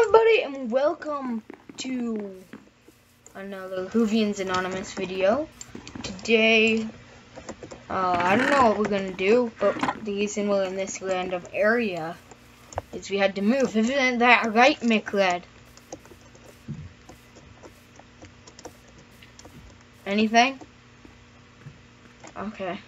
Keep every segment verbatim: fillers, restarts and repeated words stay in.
everybody, and welcome to another Whovians Anonymous video. Today, uh, I don't know what we're gonna do, but the reason we're in this random area is we had to move. Isn't that right, McLeod? Anything? Okay.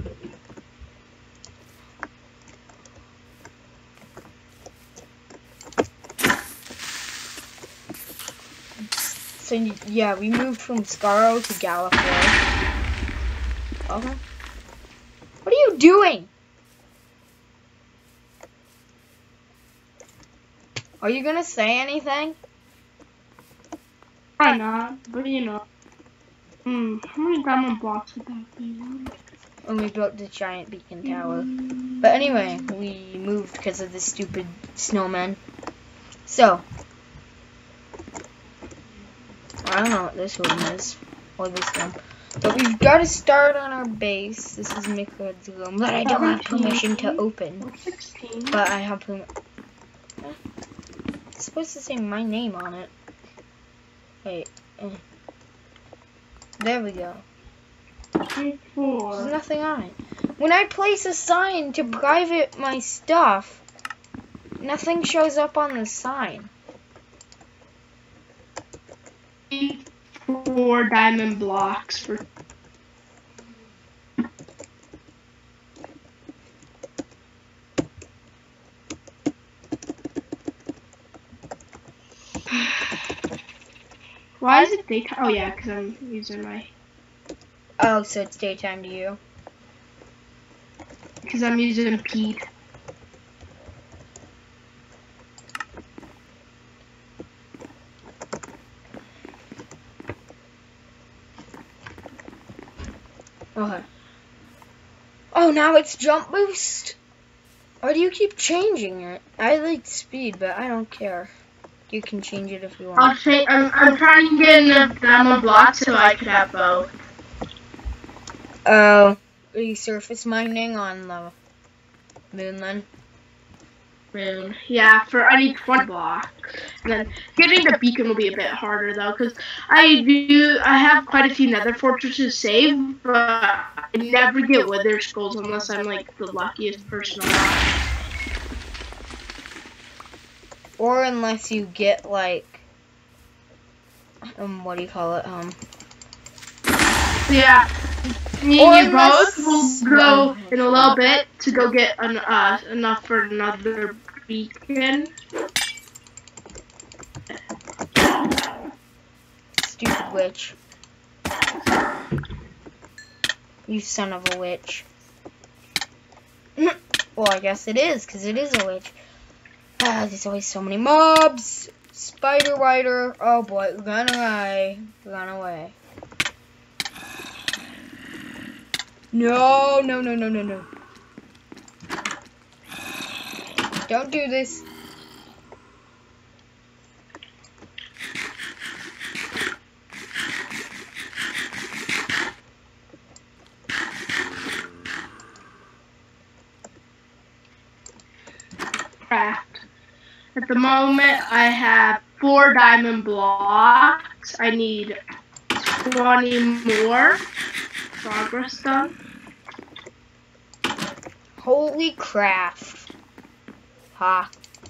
So yeah, we moved from Scarrow to Gallifrey. Okay. What are you doing? Are you gonna say anything? Probably not, but you know. Hmm, how many diamond blocks would that be? When we built the giant beacon tower. But anyway, we moved because of the stupid snowman. So, I don't know what this room is, or this room. But we've got to start on our base. This is McLeod's room that I don't have permission to open. But I have permission. It's supposed to say my name on it. Wait. Uh, there we go. There's nothing on it. When I place a sign to private my stuff, nothing shows up on the sign. Four diamond blocks for. Why is it daytime? Oh yeah, because I'm using my. Oh, so it's daytime to you? Because I'm using Pete. Okay. Oh, now it's jump boost. Why do you keep changing it? I like speed, but I don't care. You can change it if you want. I'll change. I'm, I'm trying to get enough diamond blocks so I could have both. Oh, are you surface mining on the moon then? Moon. Yeah, for I need twenty blocks. And then getting the beacon will be a bit harder though, because I do. I have quite a few nether fortresses saved, but I never get wither skulls unless I'm like the luckiest person alive. Or unless you get like, um, what do you call it? Um. Yeah. Me and you both will go in a little bit to go get an, uh, enough for another beacon. Stupid witch. You son of a witch. Well, I guess it is, because it is a witch. Ah, there's always so many mobs. Spider rider. Oh boy, run away. Run away. No, no, no, no, no, no. Don't do this. Craft. At the moment, I have four diamond blocks. I need twenty more. Progress done. Holy crap. Ha.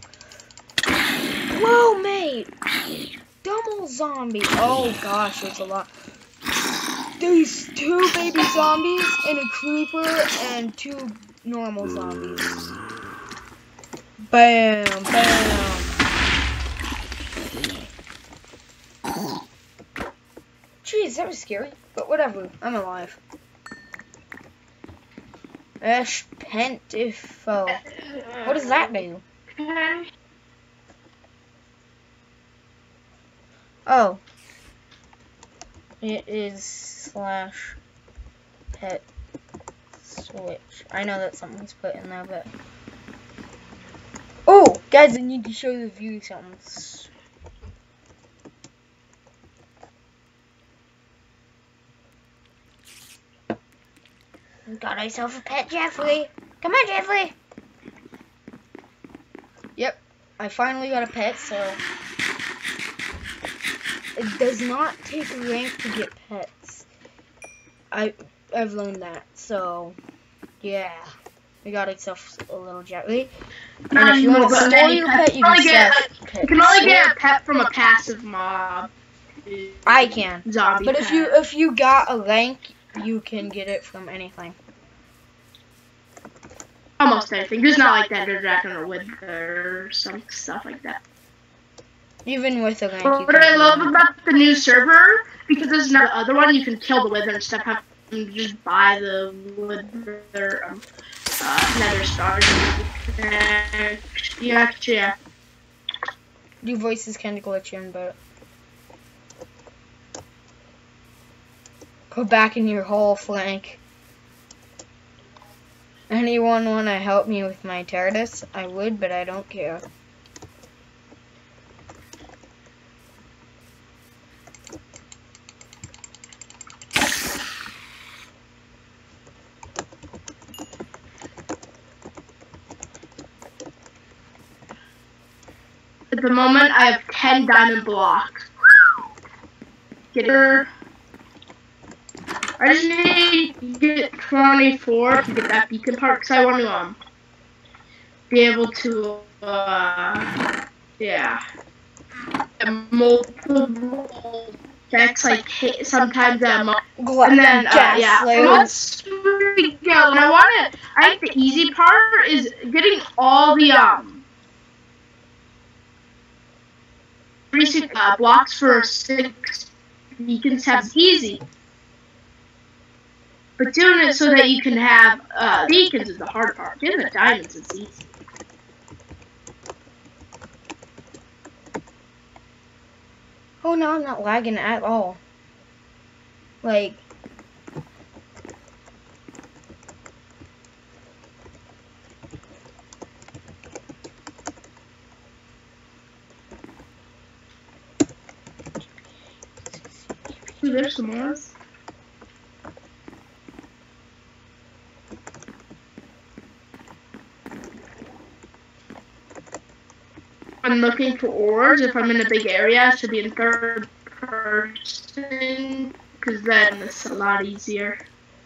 Whoa, mate. Double zombie. Oh, gosh, there's a lot. There's two baby zombies and a creeper and two normal zombies. Bam, bam. Jeez, that was scary. But whatever, I'm alive. Ash Pentifo. What does that do? Oh. It is slash pet switch. I know that something's put in there, but... Oh! Guys, I need to show the view something. Got myself a pet Jeffrey. Come on, Jeffrey. Yep, I finally got a pet, so it does not take rank to get pets. I I've learned that. So yeah, we got ourselves a little jelly. And Not if you want to anymore, but store then your you pet, you can can only get, sell like, pet. You can only get a pet from a passive mob. I can. Zombie But pet. if you if you got a rank, you can get it from anything. Almost anything. Just not like that, or dragon or wither or some stuff like that. Even with a rank, But you what can I get love it. about the new server, because there's no other one, you can kill the wither and stuff. Have to just buy the wither um, uh, nether stars. And you actually, yeah. Your voice is kind of glitching, but go back in your hole, Flank. Anyone want to help me with my TARDIS? I would, but I don't care. At the moment, I have ten diamond blocks. Get her. I just need to get twenty-four to get that beacon part, because I want to um be able to uh yeah multiple decks like hit sometimes um and then uh, yeah. And once we go, and I want it. I think the easy part is getting all the um. Three uh, blocks for six beacons sounds easy, but doing it so that you can have uh, beacons is the hard part. Getting the diamonds is easy. Oh no, I'm not lagging at all. Like, Ooh, there's some more. I'm looking for ores. If I'm in a big area, I should be in third person, because then it's a lot easier.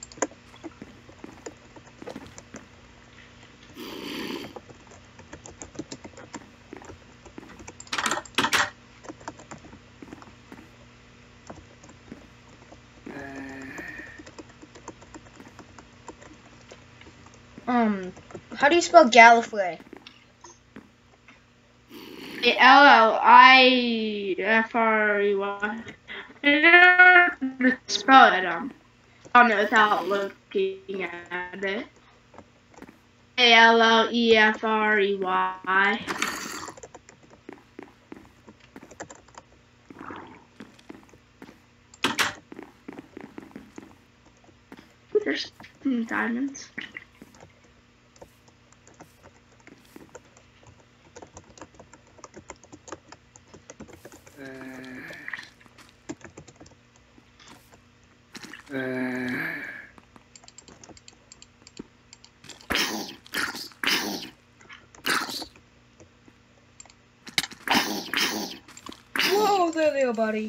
um, how do you spell Gallifrey? L L I F R E Y. I don't know spell it um on it without looking at it. A L L E F R E Y. There's some diamonds. Whoa, there they are, buddy.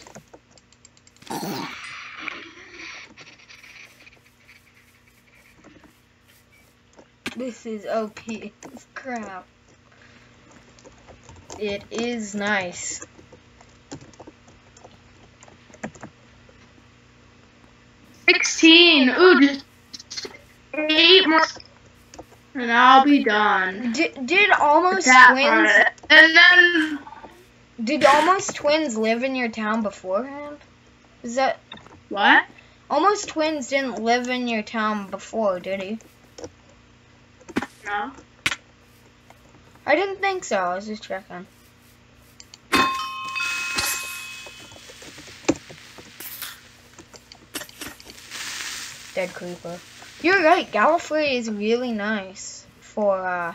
This is O P as crap. It is nice. Sixteen. Ooh, just eight more, and I'll be done. Did did almost That twins? part. And then Did almost twins live in your town beforehand? Is that what? almost twins didn't live in your town before, did he? No. I didn't think so. I was just checking. Dead creeper. You're right. Gallifrey is really nice for uh.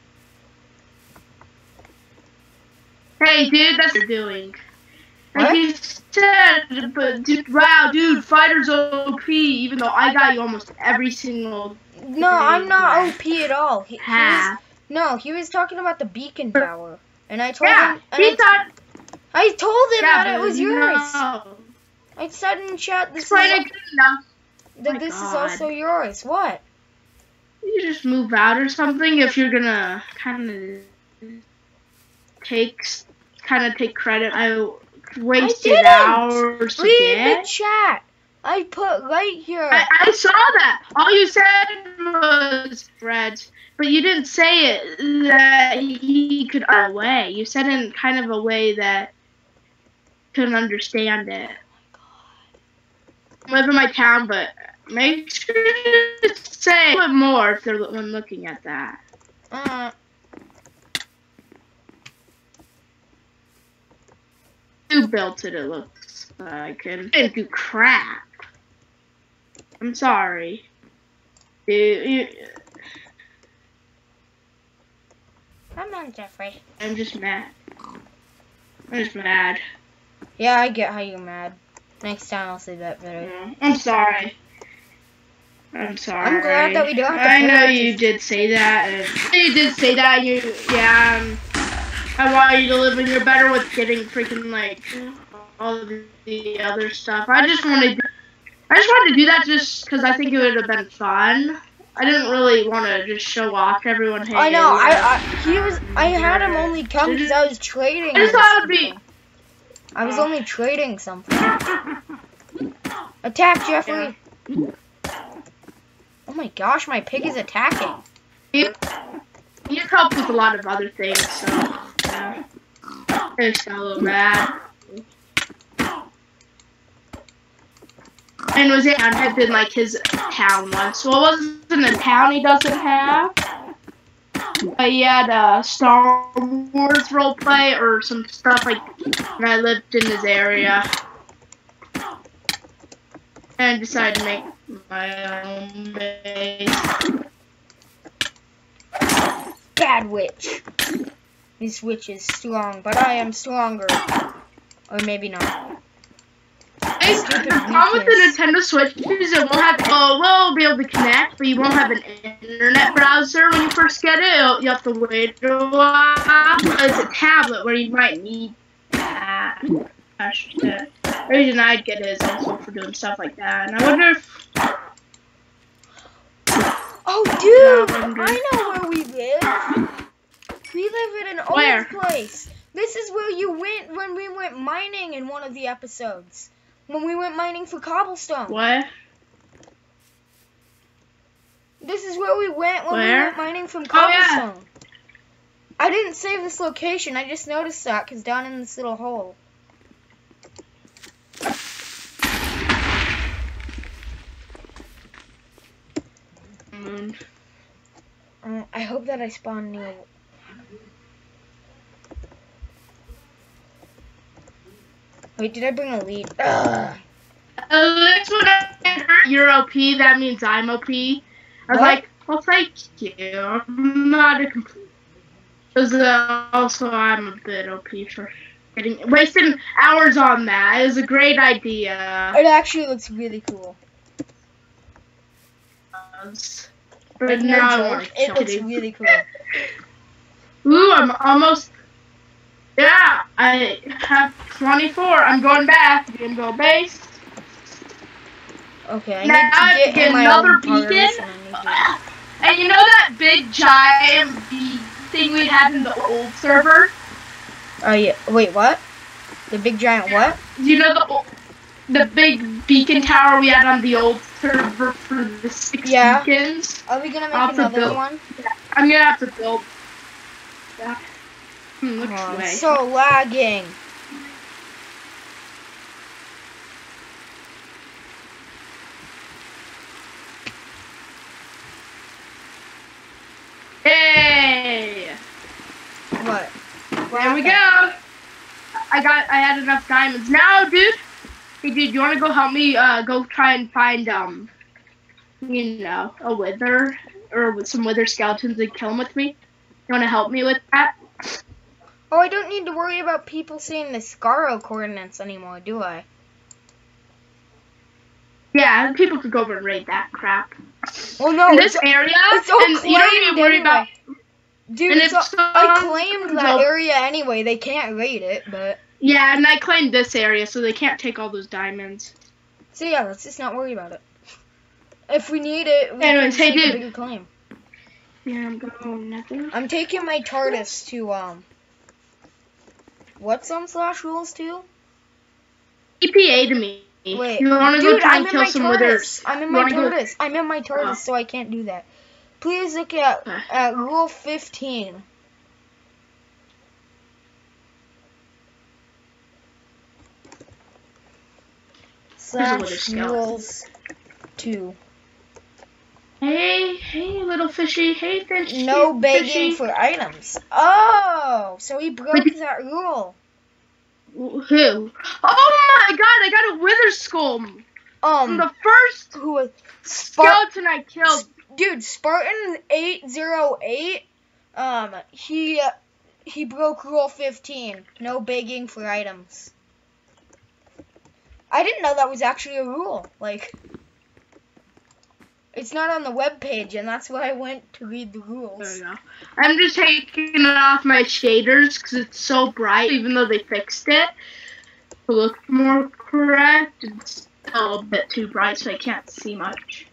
Hey, dude, that's what you're doing. What? Like you said, but dude, wow, dude, fighter's O P. Even though I got you almost every single. No, I'm not O P at all. He, he was, half. no, he was talking about the beacon tower, and I told Yeah, him. And he I, thought. I told him Yeah, that it but was yours. no. I said in chat this is, Explain it good enough. that My this is God. also yours. What? You just move out or something if you're gonna kind of take kind of take credit. I wasted didn't. hours to Read get. the chat. I put right here. I, I saw that. All you said was Fred, but you didn't say it that he could run away. You said it in kind of a way that couldn't understand it. I live in my town, but make sure to say a bit more if they're when looking at that. Uh, You built it, it looks like, and didn't do crap. I'm sorry. You, you, come on, Jeffrey. I'm just mad. I'm just mad. Yeah, I get how you're mad. Next time I'll say that better. Yeah, I'm sorry. I'm sorry. I'm glad that we don't have to I pay know attention. you did say that. And you did say that. You, yeah. Um, I want you to live, and you're better with getting freaking like all of the other stuff. I just wanted, I just wanted to do that just because I think it would have been fun. I didn't really want to just show off to everyone. Hey, I know. I, yeah. I he was. I had him only come because I was trading. I just with thought it would be. something. I was only trading something. Attack, Jeffrey! Oh my gosh, my pig is attacking. You, you helped with a lot of other things, so yeah. I just got a little mad. And was it had been like his town once. Well, it wasn't a town he doesn't have. But he had a Star Wars roleplay or some stuff like when I lived in his area. And I decided to make my own base. Bad witch. This witch is strong, but I am stronger. Or maybe not. Hey, the problem with the Nintendo Switch is it won't have, oh, we'll be able to connect, but you won't have an internet browser when you first get it. It'll, you have to wait a while. It's a tablet where you might need that. Gosh, the reason I'd get it is also for doing stuff like that. And I wonder if... Oh, dude! I know where we live. We live in an Where? old place. This is where you went when we went mining in one of the episodes. When we went mining for cobblestone. What? This is where we went when Where? we went mining from Oh, yeah. cobblestone. I didn't save this location. I just noticed that because down in this little hole. Mm. Uh, I hope that I spawn near. Wait, did I bring a lead? Ugh. Uh, that's what I heard. You're O P, that means I'm O P. I was What? like, well, thank you. I'm not a complete. Because uh, also I'm a bit O P for getting wasting hours on that. It was a great idea. It actually looks really cool. But Like, no now I joke, want to it kill looks you. really cool. Ooh, I'm almost. Yeah, I have twenty-four. I'm going back. I'm gonna go base. Okay, I Now need I to get get in my another own parts beacon. and I And you know that big giant bee thing we had in the old server? need to... Oh yeah. Wait, what? The big giant what? You know the old, the big beacon tower we had on the old server for the six Yeah. beacons? Are we gonna make I'll have to another build- one? I'm gonna have to build that. Hmm, which Oh, way? it's so lagging. Hey! What? There we go. I got. I had enough diamonds. Now, dude. Hey, dude, you want to go help me? Uh, go try and find um, you know, a wither or with some wither skeletons and kill them with me. You want to help me with that? Oh, I don't need to worry about people seeing the Scaro coordinates anymore, do I? Yeah, people could go over and raid that crap. Well, no. In this it's, area, it's all and you don't need claimed to worry anyway. about. Dude, and it's if all, I someone claimed comes that over- area anyway. They can't raid it, but... Yeah, and I claimed this area, so they can't take all those diamonds. So yeah, let's just not worry about it. If we need it, we Anyways, can hey, take a dude. bigger claim. Yeah, I'm going nothing. I'm taking my TARDIS to, um... What's on Slash Rules two? T P A to me. Wait, You want to go dude, try I'm and in kill my some TARDIS. withers? I'm in You my wanna go- TARDIS. I'm in my TARDIS, Oh. so I can't do that. Please look at, Okay. at Rule fifteen. There's a wither Slash skeleton. Rules two. Hey, hey, little fishy. Hey, fishy. No begging fishy. for items. Oh, so he broke Wait. that rule. Who? Oh my god, I got a wither skull. From Um, the first who was Spar- skeleton I killed. Dude, Spartan eight oh eight, um, he, uh, he broke Rule fifteen. No begging for items. I didn't know that was actually a rule. Like, it's not on the webpage, and that's why I went to read the There rules. we go. I'm just taking it off my shaders because it's so bright, even though they fixed it to look more correct. It's still a bit too bright, so I can't see much.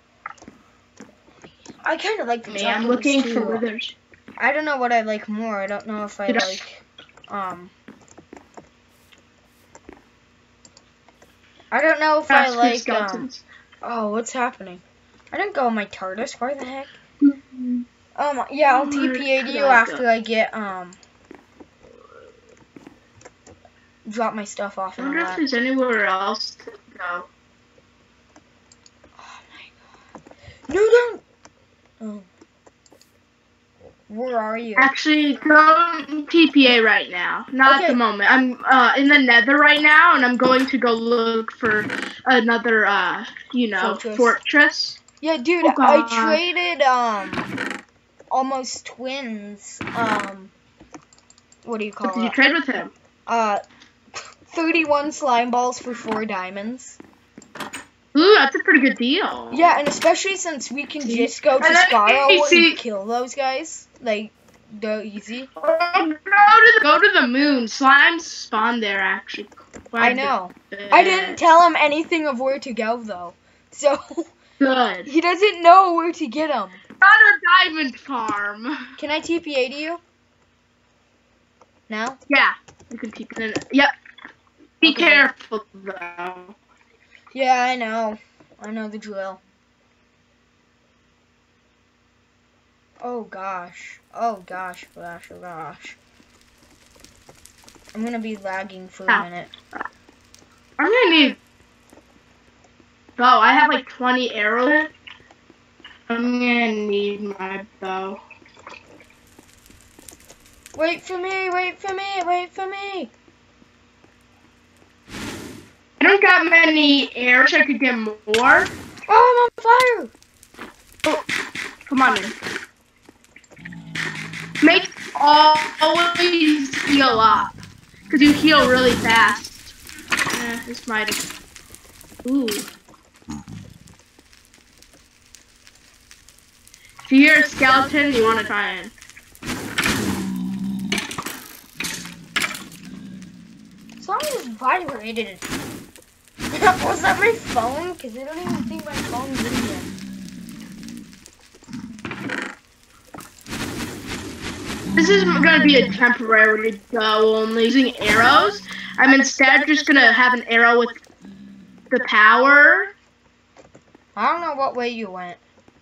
I kind of like the Me, top I'm of looking this for too. withers. I don't know what I like more. I don't know if I Did I- like, um... I don't know if I Ask for like, um... skeletons. Oh, what's happening? I didn't go on my TARDIS. Why the heck? Mhm. Um, yeah, I'll Where T P A to could you I after go? I get, um... drop my stuff off I and all wonder if that. there's anywhere else to go. Oh my god. No, don't! Oh. Where are you? Actually, go T P A right now. Not Okay. at the moment. I'm uh, in the nether right now, and I'm going to go look for another, uh, you know, Fortress. fortress. Yeah, dude, Oh, I God. traded, um... Almost Twins, um... What do you What call did you it? trade with him? Uh... thirty-one slime balls for four diamonds. Ooh, that's a pretty good deal. Yeah, and especially since we can See? just go to And then Sparrow you see- and kill those guys. Like, they're easy. Oh, go to the, go to the moon. Slimes spawn there, actually. quite I a know. bit. I didn't tell him anything of where to go, though. So, Good. he doesn't know where to get them. Got a diamond farm. Can I T P A to you? Now? Yeah, you can keep it in. Yep. Be Okay. careful, though. Yeah, I know. I know the drill. Oh, gosh. Oh, gosh, gosh, oh, gosh. I'm gonna be lagging for a Ah. minute. I'm gonna need bow. I have like twenty arrows. I'm gonna need my bow. Wait for me, wait for me, wait for me. I don't got many arrows. I could get more. Oh, I'm on fire. Oh, come on in. Make al- always heal up, cause you heal really fast. Eh, this might have. Ooh. If you hear a skeleton, you want to try and. Something vibrated. Was that my phone? Because I don't even think my phone's in here. This is gonna be a temporary go only using arrows. I'm instead just gonna have an arrow with the power. I don't know what way you went.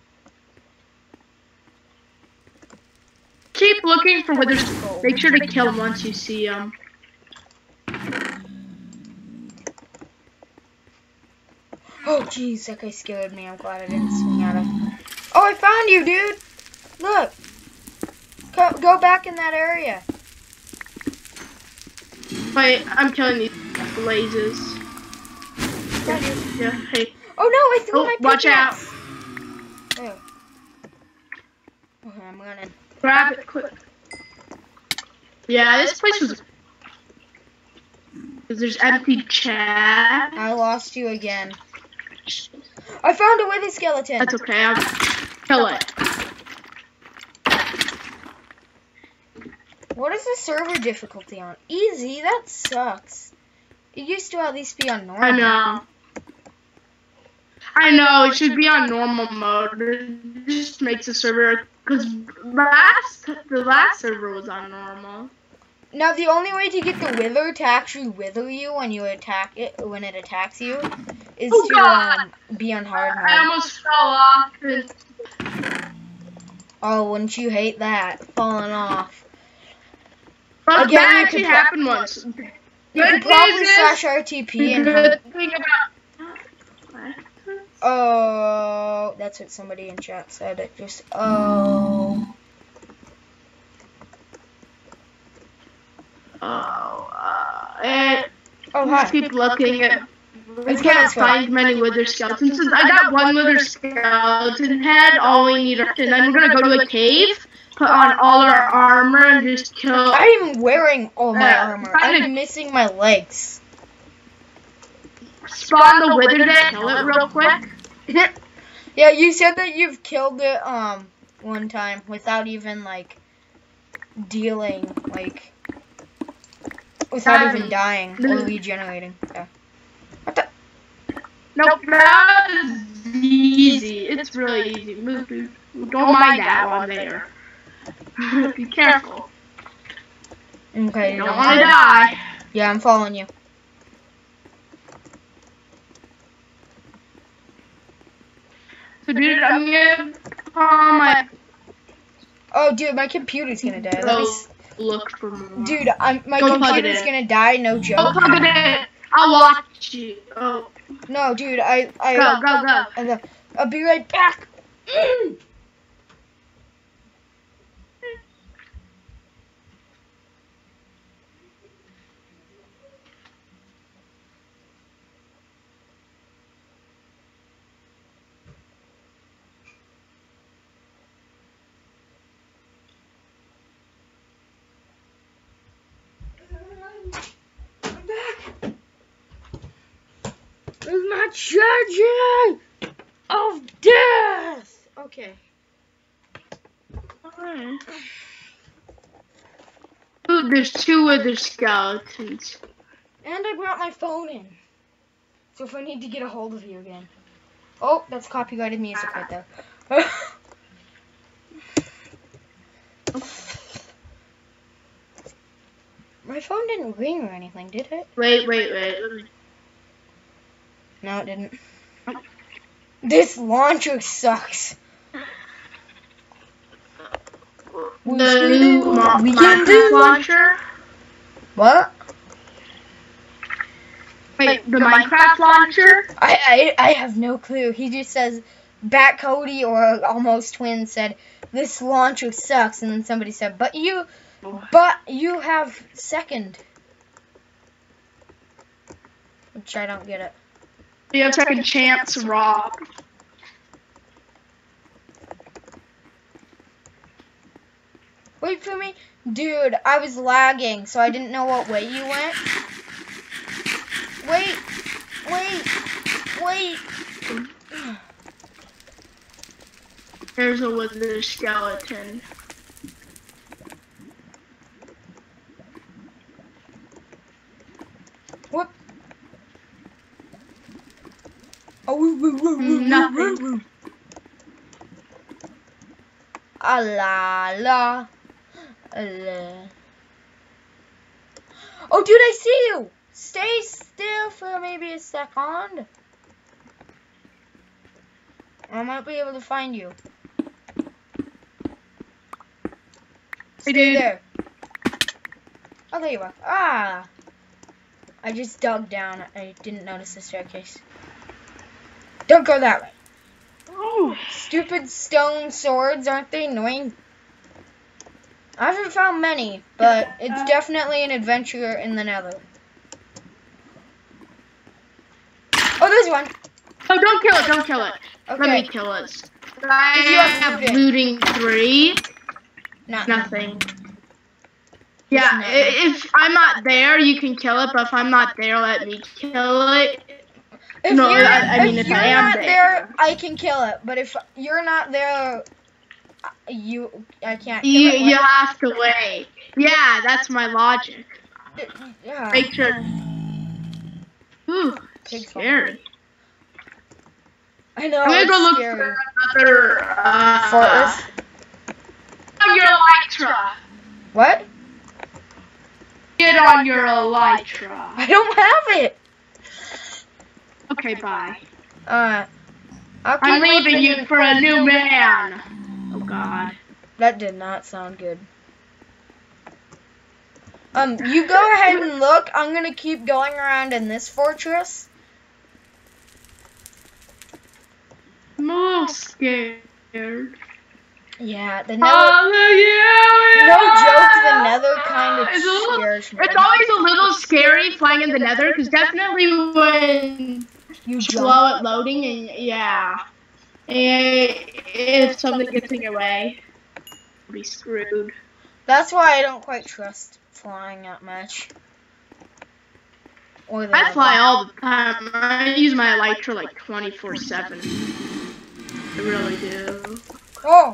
Keep looking for withers. Make sure to kill them once you see them. Oh, jeez, that guy scared me. I'm glad I didn't swing at him. Oh, I found you, dude. Look. Go, go back in that area. Wait, I'm killing these blazes. Found you. Yeah, hey. Oh, no, I threw Oh, my watch out. pickaxe. Oh. Okay, I'm running. Grab it quick. Yeah, this place was. There's empty chat. I lost you again. I found a wither skeleton. That's okay. I'll kill it. What is the server difficulty on? Easy? That sucks. It used to at least be on normal. I know. I know, it should be on normal mode. It just makes the server, because last, the last server was on normal. Now, the only way to get the wither to actually wither you when you attack it, when it attacks you, is Oh, to God. um, be on hard mode. I almost fell off. And... Oh, wouldn't you hate that? Falling off. But Again, that you actually could happened once. You could probably slash R T P and good thing about... Oh, that's what somebody in chat said. It just, oh. Oh, uh, and Oh, just hi. keep looking at... We Let's go can't this way. find many wither skeletons. Since I got one wither skeleton head, all we need are... And then we're gonna go to a cave, put on all our armor, and just kill... I'm wearing all my Uh, armor. kinda- I'm missing my legs. Spawn the wither dead, kill it real quick. Yeah, you said that you've killed it um one time without even like dealing like without Um, even dying or regenerating. Yeah. What the? Nope, that is easy. It's really easy. Move, move. Don't mind that one there. Be careful. Okay. You you don't don't want to mind. die. Yeah, I'm following you. So, dude, I'm gonna call my... Oh, dude, my computer's gonna die. Let me. Go S look for more. dude, I'm my Go plug it computer's in. gonna die. No Go joke. plug it in. I'll watch you. Oh, No, dude, I I. go, go, go. I'll, I'll be right back. I'm back. There's my charging of death. Okay. Alright. Ooh, there's two wither skeletons. And I brought my phone in. So if I need to get a hold of you again. Oh, that's copyrighted music right there. My phone didn't ring or anything, did it? Wait, wait, wait. Let me... No, it didn't. This launcher sucks. The new Mo- We can do- Minecraft launcher. What? Wait, the Minecraft launcher? I, I I have no clue. He just says, Bat Cody or Almost Twin said, this launcher sucks. And then somebody said, but you, but you have second. Which I don't get it. You have second chance, Rob. Wait for me. Dude, I was lagging, so I didn't know what way you went. Wait, wait, wait. There's a wither skeleton. What? Oh, Nothing. Ah la la. la. Oh, dude, I see you. Stay still for maybe a second. I might be able to find you. Stay dude. there. Oh, there you are. Ah. I just dug down. I didn't notice the staircase. Don't go that way. Oh. Stupid stone swords, aren't they annoying? I haven't found many, but it's definitely an adventure in the nether. Oh, there's one. Oh, don't kill it, don't kill it. Okay. Let me kill it. I you have have looting? looting three. Not Nothing. Yeah, nothing. i- if I'm not there, you can kill it, but if I'm not there, let me kill it. If No, you're, I- I mean, if if you're I am not there. there, I can kill it. But if you're not there, You, I can't. You you have to wait. Yeah, that's my logic. Yeah. Make sure. Ooh, scary. I know. I'm gonna it's go look scary. for another uh, fortress. On your elytra. What? Get on your elytra. I don't have it. Okay, bye. Uh, I'll I'm leaving you for a new man. Oh God. That did not sound good. Um, you go ahead and look. I'm gonna keep going around in this fortress. I'm a little scared. Yeah, the nether. Oh, yeah, no joke, the nether kind of scares me. It's always a little scary flying in the nether, because definitely when you slow at loading, and yeah, and if something gets in your way, you'll be screwed. That's why I don't quite trust flying that much. Or the I nether. fly all the time. I use my elytra like twenty-four seven. I really do. Oh.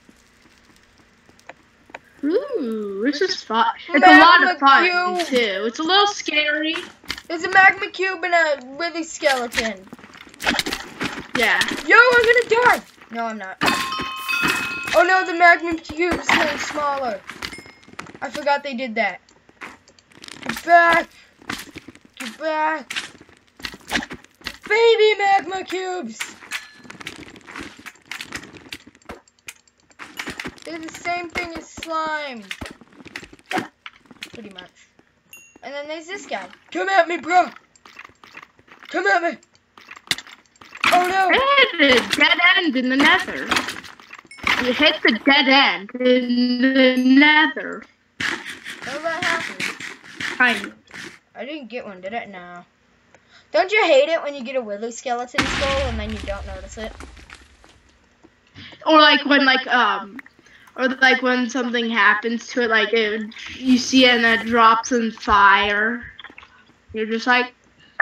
Ooh, this is fun. It's Magma a lot of fun, cube. too. It's a little scary. There's a magma cube and a wither skeleton. Yeah. Yo, I'm gonna die! No, I'm not. Oh no, the magma cube's getting smaller. I forgot they did that. Get back! Get back! Baby magma cubes! They're the same thing as slime. Pretty much. And then there's this guy. Come at me, bro. Come at me. Oh no. It is dead end in the nether. You hit the dead end in the nether. How did that happen? Kind. I didn't get one, did it? No. Don't you hate it when you get a wither skeleton skull and then you don't notice it? Or like when like um or like when something happens to it, like it, you see it and it drops in fire. You're just like,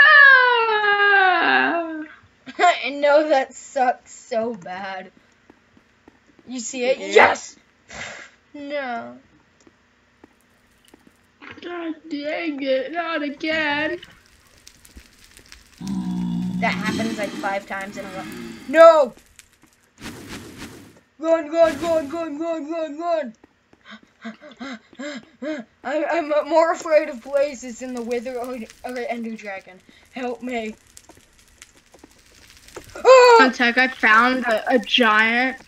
ah! I know that sucks so bad. You see it? Yeah. Yes! No. God dang it, not again. That happens like five times in a row. No! Run, run, run, run, run, run, run! I, I'm more afraid of blazes than the wither or, or ender dragon. Help me. One sec, I found a, a giant.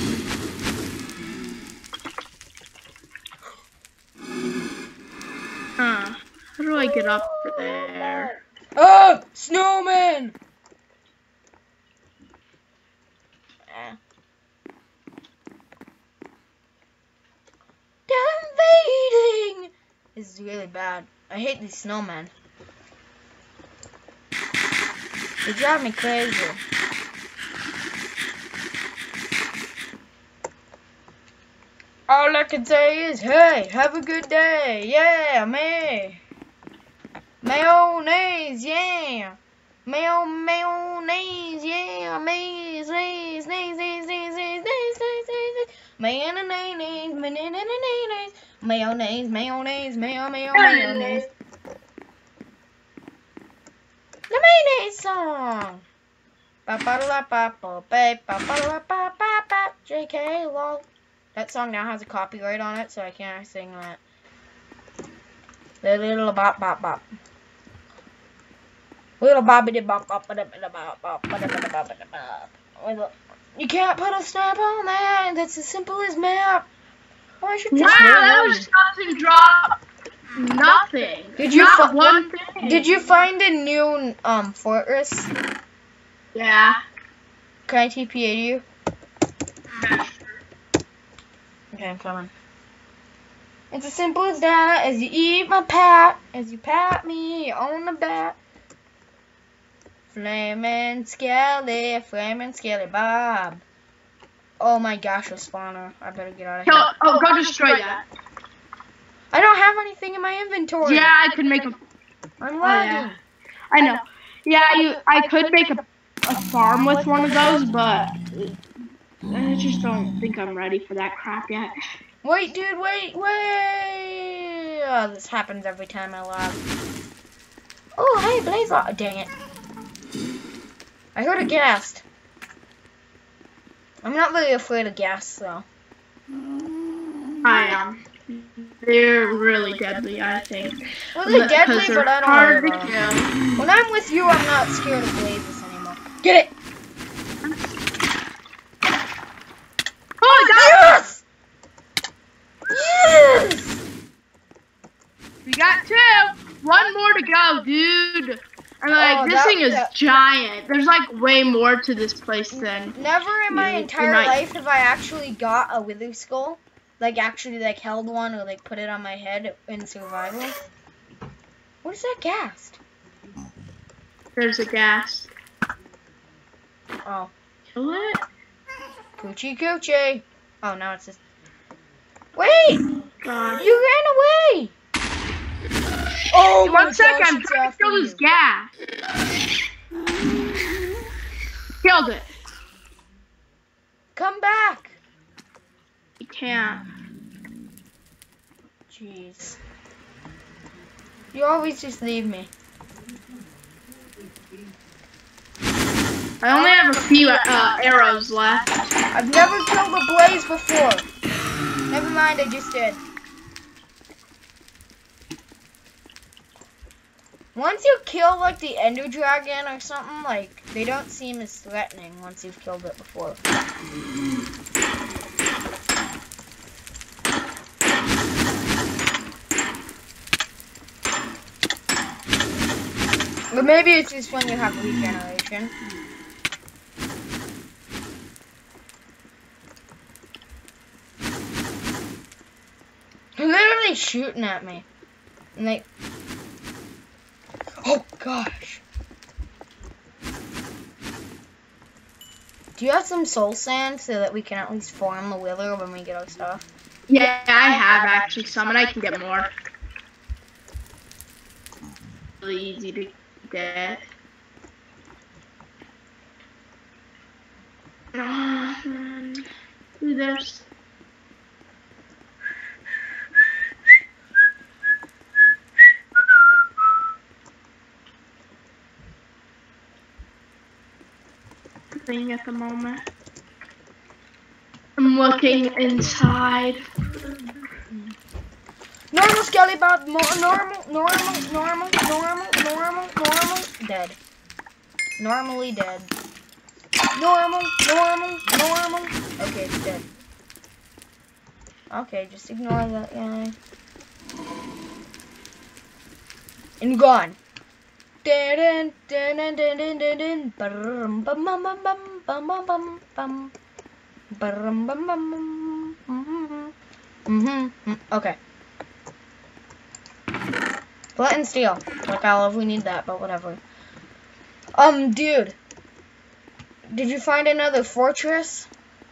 Huh. How do I get up there? Oh! Snowman! Ah. Invading! This is really bad. I hate these snowmen. They drive me crazy. All I can say is, hey, have a good day. Yeah, me. Mayonnaise, yeah. Mayo, mayonnaise, yeah. Me, sneeze, sneeze, sneeze, sneeze, sneeze, sneeze, sneeze. Mayonnaise, mayonnaise, mayonnaise, mayonnaise, mayo, mayo, mayonnaise. The mayonnaise song. Ba ba da ba ba ba ba ba ba ba ba. J K lol. That song now has a copyright on it, so I can't sing that. Little bop bop bop. Little bobbity bop bop bop bop bop bop bop. You can't put a snap on that. That's as simple as map. Oh, I should just wow, that was nothing drop. Nothing. Did you Not one thing. Did you find a new um fortress? Yeah. Can I T P A to you? Okay, I'm coming. It's as simple as that. As you eat my pat, as you pat me on the back. Flamin' Skelly, Flamin' Skelly Bob. Oh my gosh, a spawner. I better get out of here. Oh, oh, go destroy that. I don't have anything in my inventory. Yeah, I could make a. I'm lagging. Oh, yeah. I know. Yeah, you. I could make a, a farm with one of those, but I just don't think I'm ready for that crap yet. Wait, dude, wait, wait! Oh, this happens every time I log. Oh, hey, Blaze! Oh, dang it. I heard a ghast. I'm not really afraid of ghasts, though. I am. They're really deadly, I think. Well, they're deadly, but I don't hard worry to about kill. them. When I'm with you, I'm not scared of blazes anymore. Get it! Oh, yes! Yes! We got two. One more to go, dude. And like Oh, this that, thing is that, giant. There's like way more to this place than. Never in my you, entire you might... life have I actually got a wither skull. Like actually like held one or like put it on my head in survival. What is that ghast? There's a ghast. Oh. Kill it? Coochie coochie. Oh, now it's just. Wait! God. You ran away! Oh, one my sec, gosh, I'm it's trying to after kill you. this ghast. Killed it. Come back! You can't. Jeez. You always just leave me. I only have a few uh, arrows left. I've never killed a blaze before. Never mind, I just did. Once you kill like the Ender Dragon or something, like they don't seem as threatening once you've killed it before. Or maybe it's just when you have regeneration. They're literally shooting at me. And they... Oh, gosh. Do you have some soul sand so that we can at least farm the wither when we get our stuff? Yeah, I have actually some, and I can get more. Really easy to get. Oh, man. Ooh, there's... thing at the moment. I'm looking inside. Normal skelly bob, more normal, normal, normal, normal, normal, normal, dead. Normally dead. Normal, normal, normal. Okay, it's dead. Okay, just ignore that guy. And gone. Dun dun dun dun dun dun dun. Bum bum bum bum bum bum bum bum. Bum bum bum. Mhm. Mhm. Okay. Flint and steel. Like I love, we need that, but whatever. Um, dude. Did you find another fortress?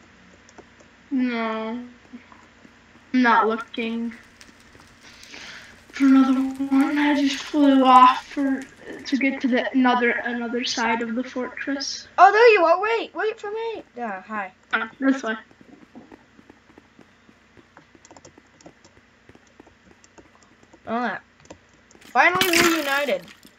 No. I'm not looking for another one. I just flew off for to get to the another another side of the fortress. Oh, there you are. Wait, wait for me. Yeah, hi. Oh, this way. All that. Finally reunited.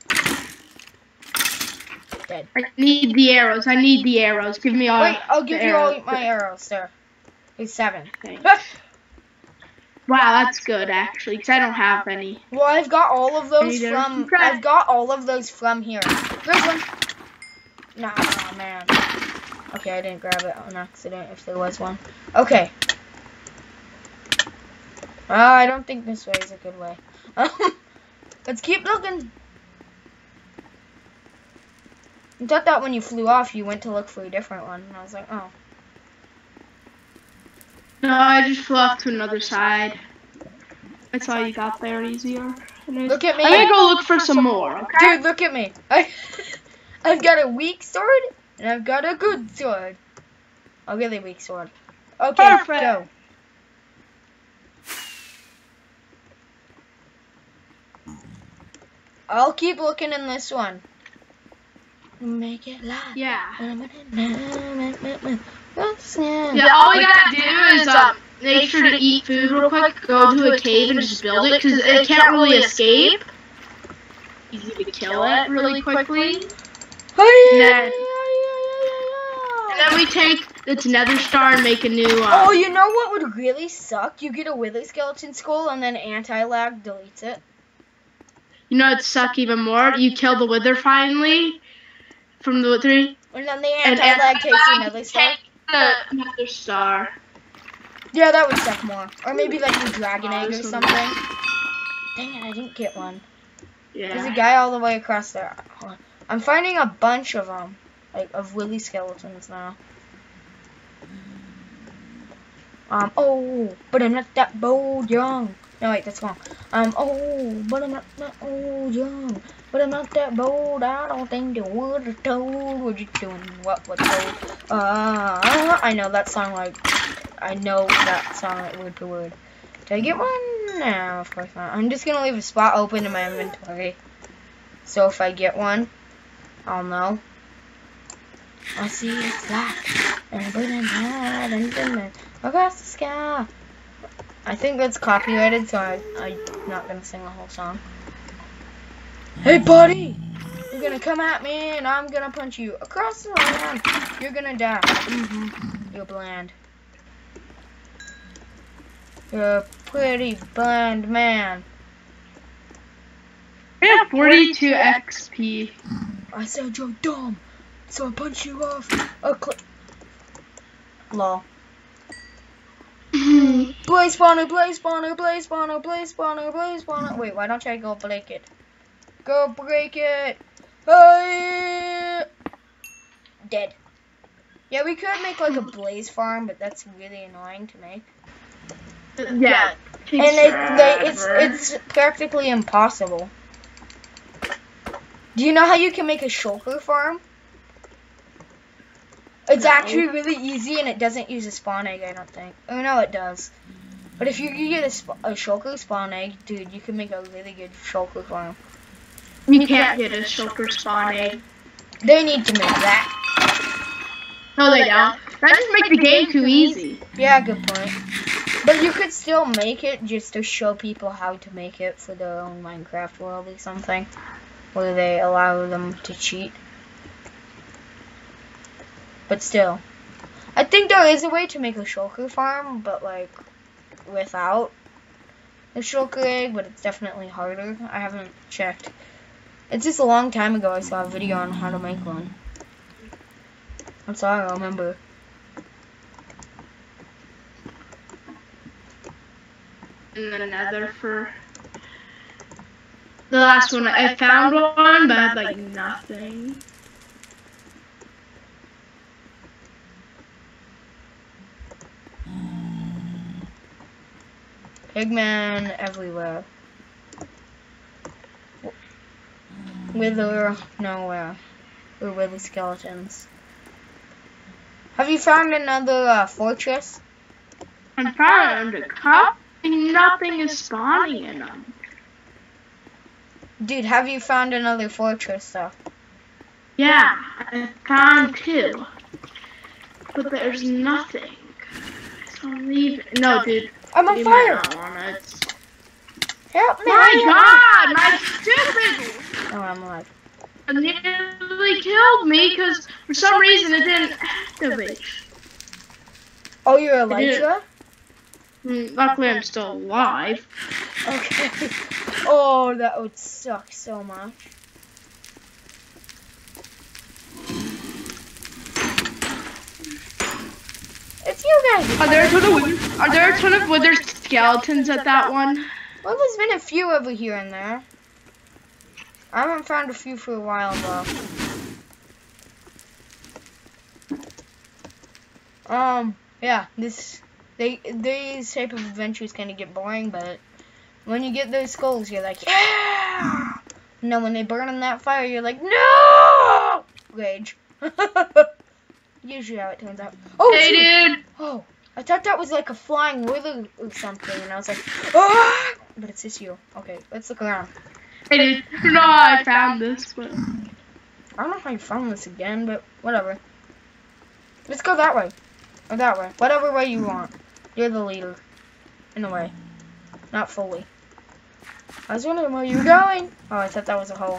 Dead. I need the arrows. I need the arrows. Give me all. Wait, I'll give the you all arrows. my arrows, sir. It's seven. Thanks. Wow, that's good actually, because I don't have any. Well, I've got all of those There you from. go. I've got all of those from here. There's one. Nah, oh, man. Okay, I didn't grab it on accident. If there was one. Okay. Uh, I don't think this way is a good way. Let's keep looking. I thought that when you flew off, you went to look for a different one, and I was like, oh. No, I just flew off to another side. I saw you got there easier. Look at me. I'm gonna go look for some more, okay? Dude, look at me. I, I've got a weak sword, and I've got a good sword. A really weak sword. Okay, Perfect. go. I'll keep looking in this one. Make it live. Yeah. Yeah. Yeah, all we gotta do is um, make sure to eat food real quick, go to a cave and just build it, because it can't really escape. Easy to kill it really quickly. And then, and then we take its nether star and make a new um, Oh, you know what would really suck? You get a wither skeleton skull and then anti-lag deletes it. You know it'd suck even more? You kill the wither finally from the three. And then the And anti-lag takes the nether star. the nether star. Yeah, that would suck more. Or maybe like the dragon Oh, egg or this one- something. Dang it, I didn't get one. There's a Yeah. guy all the way across there. Hold on. I'm finding a bunch of them. Like, of willy skeletons now. Um, oh, but I'm not that bold young. No, wait, that's wrong. Um, oh, but I'm not that old young. But I'm not that bold. I don't think the wood is told. What you doing? What was told? Uh, I know that song like, I know that song like word to word. Did I get one? No, of course not. I'm just gonna leave a spot open in my inventory. So if I get one, I'll know. I see a flash and a burning head and then across the sky. I think that's copyrighted, so I, I'm not gonna sing the whole song. Hey, buddy! You're gonna come at me and I'm gonna punch you across the land. You're gonna die. Mm-hmm. You're bland. You're a pretty bland man. We have forty-two X P. I said you're dumb, so I punch you off a clip. Lol. Blaze spawner, blaze spawner, blaze spawner, blaze spawner, blaze spawner. Wait, why don't I go break it? Go break it. Hey! Dead. Yeah, we could make like a blaze farm, but that's really annoying to make. Yeah. And it, they, it's it's practically impossible. Do you know how you can make a shulker farm? It's No. actually really easy, and it doesn't use a spawn egg, I don't think. Oh, no, it does. But if you could get a, sp a shulker spawn egg, dude, you can make a really good shulker farm. You can't get a shulker spawn egg. They need to make that. No, they don't. That just make the game too easy. Yeah, good point. But you could still make it just to show people how to make it for their own Minecraft world or something, where they allow them to cheat. But still, I think there is a way to make a shulker farm, but like without the shulker egg, but it's definitely harder. I haven't checked. It's just a long time ago I saw a video on how to make one. That's all I remember. And then another for the last one. I found one, but I had like nothing. Pigman everywhere. Wither nowhere. Or wither skeletons. Have you found another uh, fortress? I found a cup. Nothing is spawning in them. Dude, have you found another fortress though? Yeah, I found two. But there's nothing. So I'm leaving. No, dude. I'm on you fire! might not wanna. It's- Help me! My God, my stupid! Oh, I'm alive. It nearly killed me because for some reason it didn't activate. Oh, you're It didn't. Elytra? Mm, Luckily, I'm still alive. Okay. Oh, that would suck so much. It's you guys. Are there a ton of wither, are there a ton of wither skeletons at that one? Well, there's been a few over here and there. I haven't found a few for a while though. Um, yeah, this they these type of adventures kind of get boring, but when you get those skulls, you're like, yeah. No, when they burn in that fire, you're like, no! Rage. Usually how it turns out. Oh, Hey, shoot. dude. Oh, I thought that was like a flying wither or something, and I was like, ah! But it's just you. Okay, let's look around. Hey, dude. I don't know how I found this, but I don't know how you found this again, but whatever. Let's go that way. Or that way. Whatever way you want. You're the leader. In a way. Not fully. I was wondering where you were going. Oh, I thought that was a hole.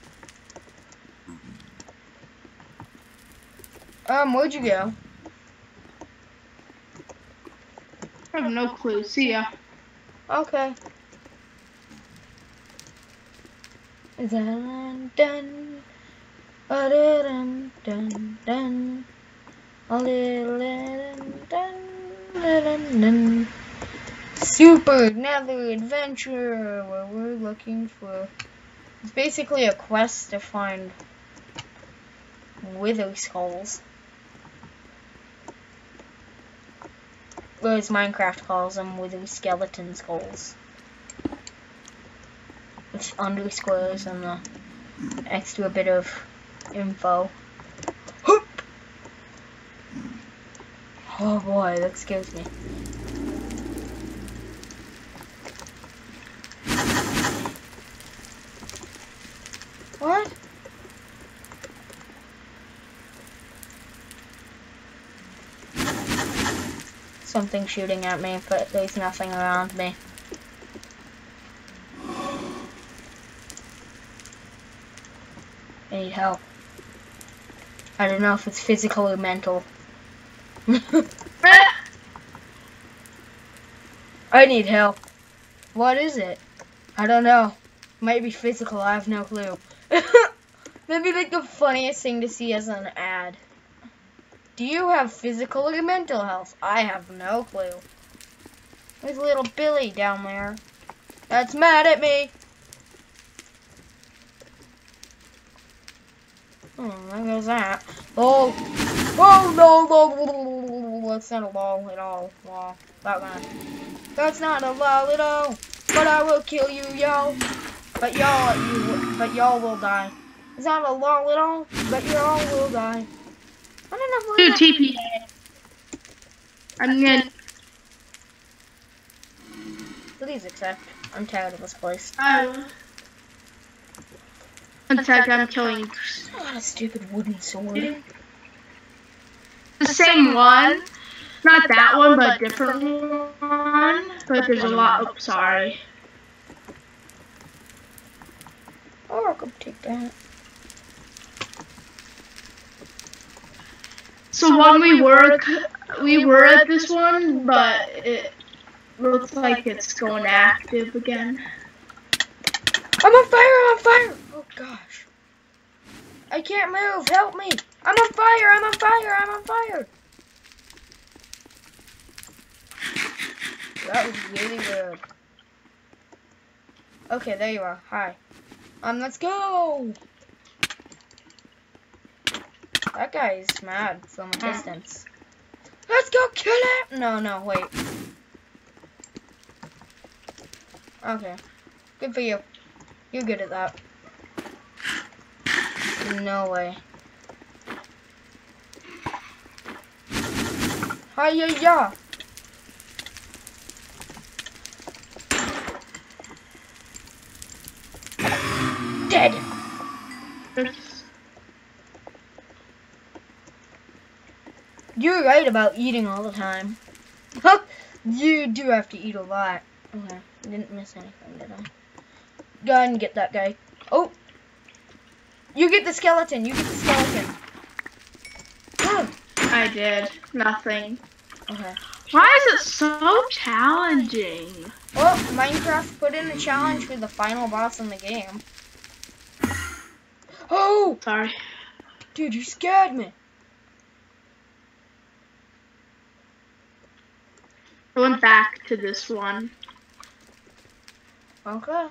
Um, where'd you go? I have no clue. See ya. Okay. Dun dun, dun dun dun, a little dun dun dun. Super Nether Adventure, where we're looking for. It's basically a quest to find wither skulls. Whereas Minecraft calls them wither skeleton skulls. With underscores and the extra bit of info. Hoop! Oh boy, that scares me. What? Something shooting at me, but there's nothing around me. I need help. I don't know if it's physical or mental. I need help. What is it? I don't know. Might be physical, I have no clue. That'd be like the funniest thing to see as an ad. Do you have physical or mental health? I have no clue. There's little Billy down there. That's mad at me. Oh, there goes that. Oh, oh no, no, no, that's not a law at all. Law, that one. That's not a law at all. But I will kill you, yo. But y'all, you, but y'all will die. It's not a law at all. But y'all will die. I don't know. Dude, T P. I'm good. Please accept. I'm tired of this place. Um. One sec, I'm killing. What a stupid wooden sword. The same one. Not that one, but a different one. But there's a lot. Oh, sorry. Oh, I'll go take that. So when we were we were at this one, but it looks like it's going active again. I'm on fire! I'm on fire! Oh gosh. I can't move. Help me! I'm on fire! I'm on fire! I'm on fire! That was really good. Okay, there you are. Hi. Um, let's go! That guy is mad from a distance. Let's go kill him! No, no, wait. Okay. Good for you. You're good at that. No way. Hi-ya-ya! Dead! You're right about eating all the time. You do have to eat a lot. Okay, I didn't miss anything, did I? Go ahead and get that guy. Oh! You get the skeleton! You get the skeleton! I did. Nothing. Okay. Why is it so challenging? Well, Minecraft put in a challenge for the final boss in the game. Oh! Sorry. Dude, you scared me. I went back to this one. Okay.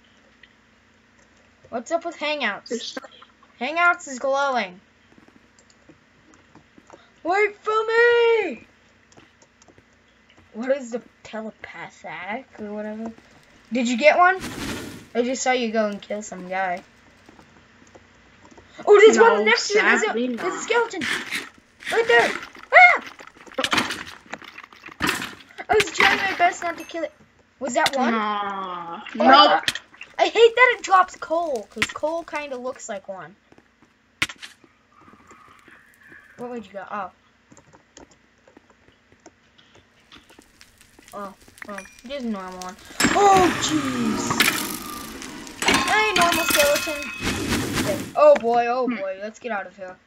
What's up with Hangouts? Hangouts is glowing. Wait for me! What is the telepathic or whatever? Did you get one? I just saw you go and kill some guy. Oh, there's No, one next to you. There's a, sadly there's a not. skeleton. Right there. Ah! I was trying my best not to kill it. Was that one? Nah. Oh, Nope. I hate that it drops coal, because coal kind of looks like one. What would you go? Oh. Oh, oh, just a normal one. Oh, jeez. Hey, normal skeleton. Okay. Oh boy, oh boy, let's get out of here.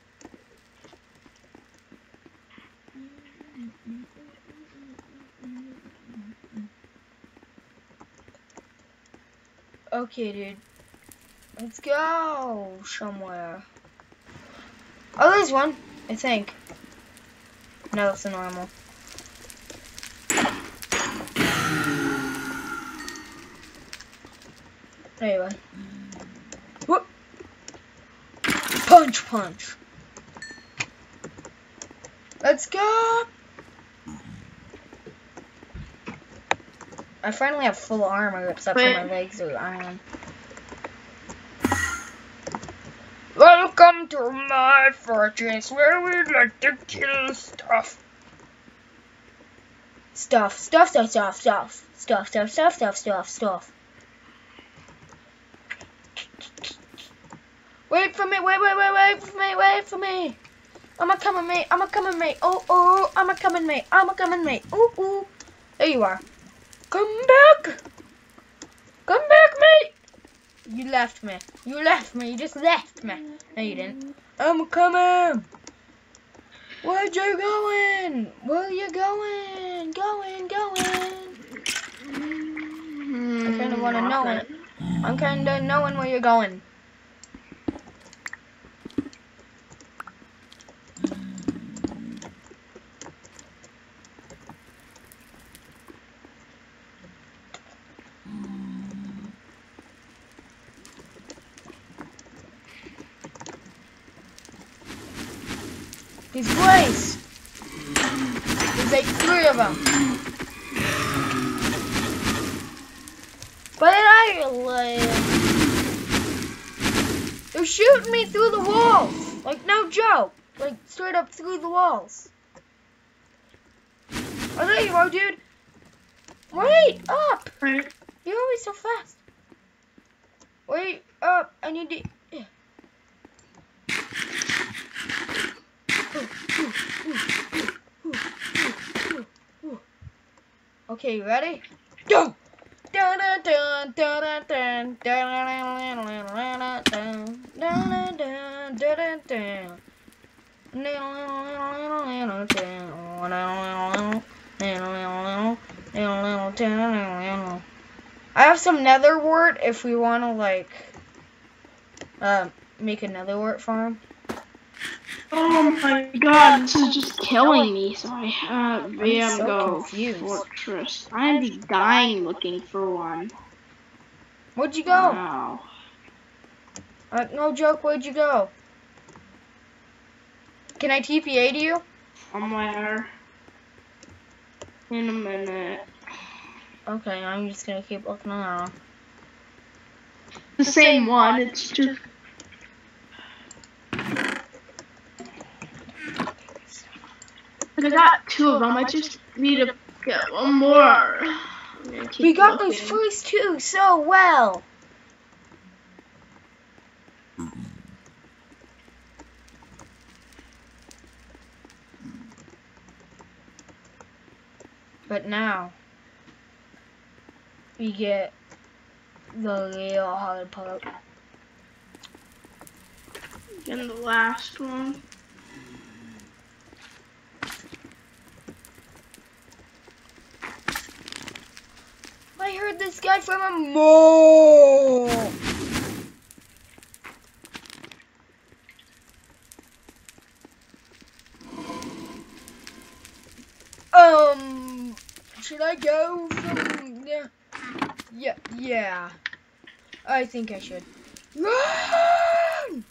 Okay, dude. Let's go somewhere. Oh, there's one, I think. No, that's a normal. Anyway. Whoop. Punch, punch. Let's go. I finally have full armor, except for my legs are iron. Welcome to my fortress, where we like to kill stuff. Stuff, stuff, stuff, stuff, stuff, stuff, stuff, stuff, stuff, stuff, stuff. Wait for me, wait, wait, wait, wait for me, wait for me. I'm a coming, mate, I'm a coming, mate. Oh, oh, I'm a coming, mate, I'm a coming, mate. Ooh, ooh. There you are. Come back! Come back, mate! You left me. You left me. You just left me. No, you didn't. I'm coming! Where'd you going? Where you going? Going, going. I kind of want to know it. I'm kind of knowing where you're going. His place! There's like three of them. But I live. They're shooting me through the walls. Like, no joke. Like, straight up through the walls. Oh, there you are, dude. Wait up! You're always so fast. Wait up. I need to... Yeah. Okay, you ready? Go! I have some nether wart if we want to, like, uh, make a nether wart farm. Oh my god, this is just killing me, so I have Bam so Go confused. Fortress. I'm just dying looking for one. Where'd you go? Wow. Uh, no joke, where'd you go? Can I T P A to you? Somewhere. In a minute. Okay, I'm just gonna keep looking around. The same one, it's just... I got two of them. I just need to get one more. We got those first two so well. But now we get the real hard part. And the last one. I heard this guy from a mole. Um, should I go from, yeah, yeah, yeah, I think I should. Run!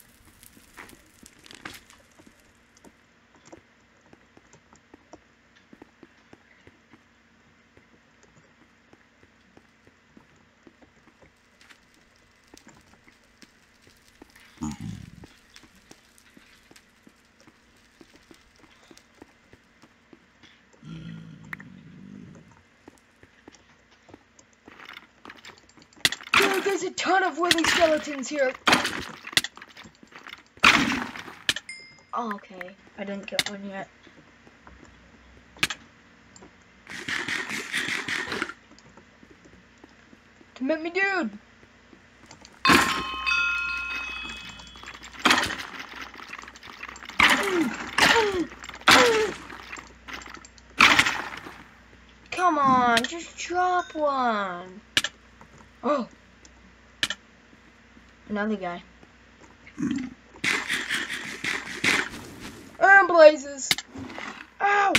Dude, there's a ton of wither skeletons here. Oh, okay. I didn't get one yet. Commit me, dude! Come on, just drop one. Oh. Another guy. And blazes. Ow!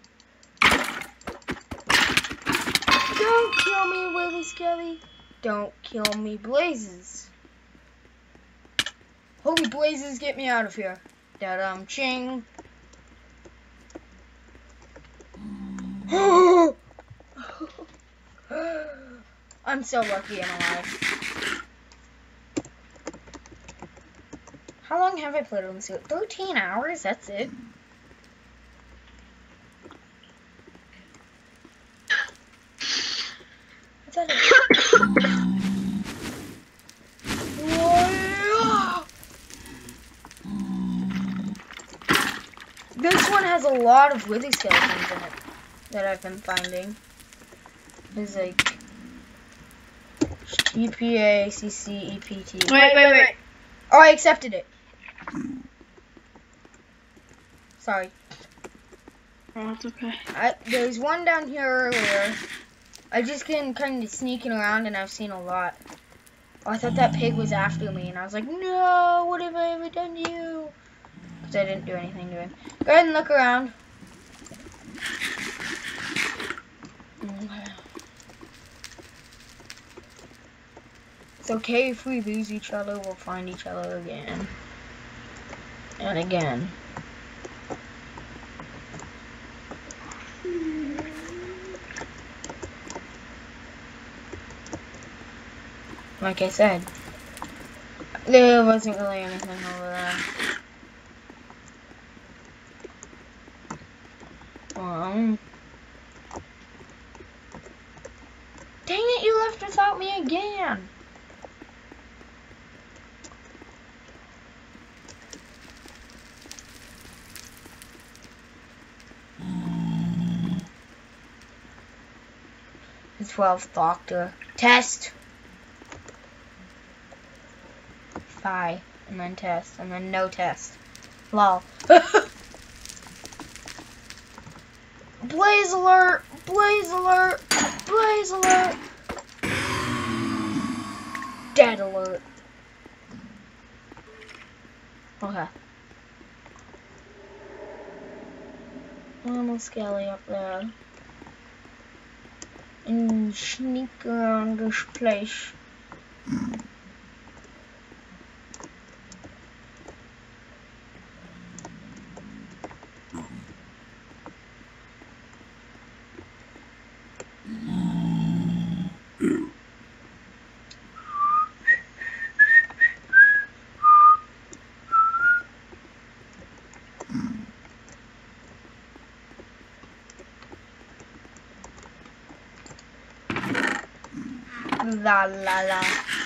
Don't kill me, Willy Skelly. Don't kill me, blazes. Holy blazes, get me out of here. Da-dum ching. I'm so lucky I'm alive. How long have I played on this? thirteen hours? That's it. I thought it... This one has a lot of withy skeletons in it that I've been finding. There's like E P A, C C, E P T. Wait, wait, wait. Oh, I accepted it. Sorry. Oh, it's okay. I, there's one down here earlier. I just been kind of sneaking around and I've seen a lot. Oh, I thought that pig was after me and I was like, no, what have I ever done to you? Because I didn't do anything to him. Go ahead and look around. It's okay if we lose each other, we'll find each other again. And again. Like I said, there wasn't really anything over there. Um, dang it, you left without me again. The twelfth Doctor. Test. Phi. And then test. And then no test. Lol. Blaze alert! Blaze alert! Blaze alert! Dead alert. Okay. Little Skelly up there. And sneak around this place. La la la.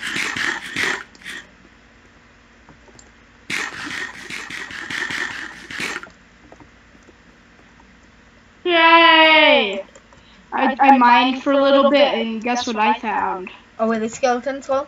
Yay! I, I mined for a little bit and guess what I found? Oh, were the skeletons full?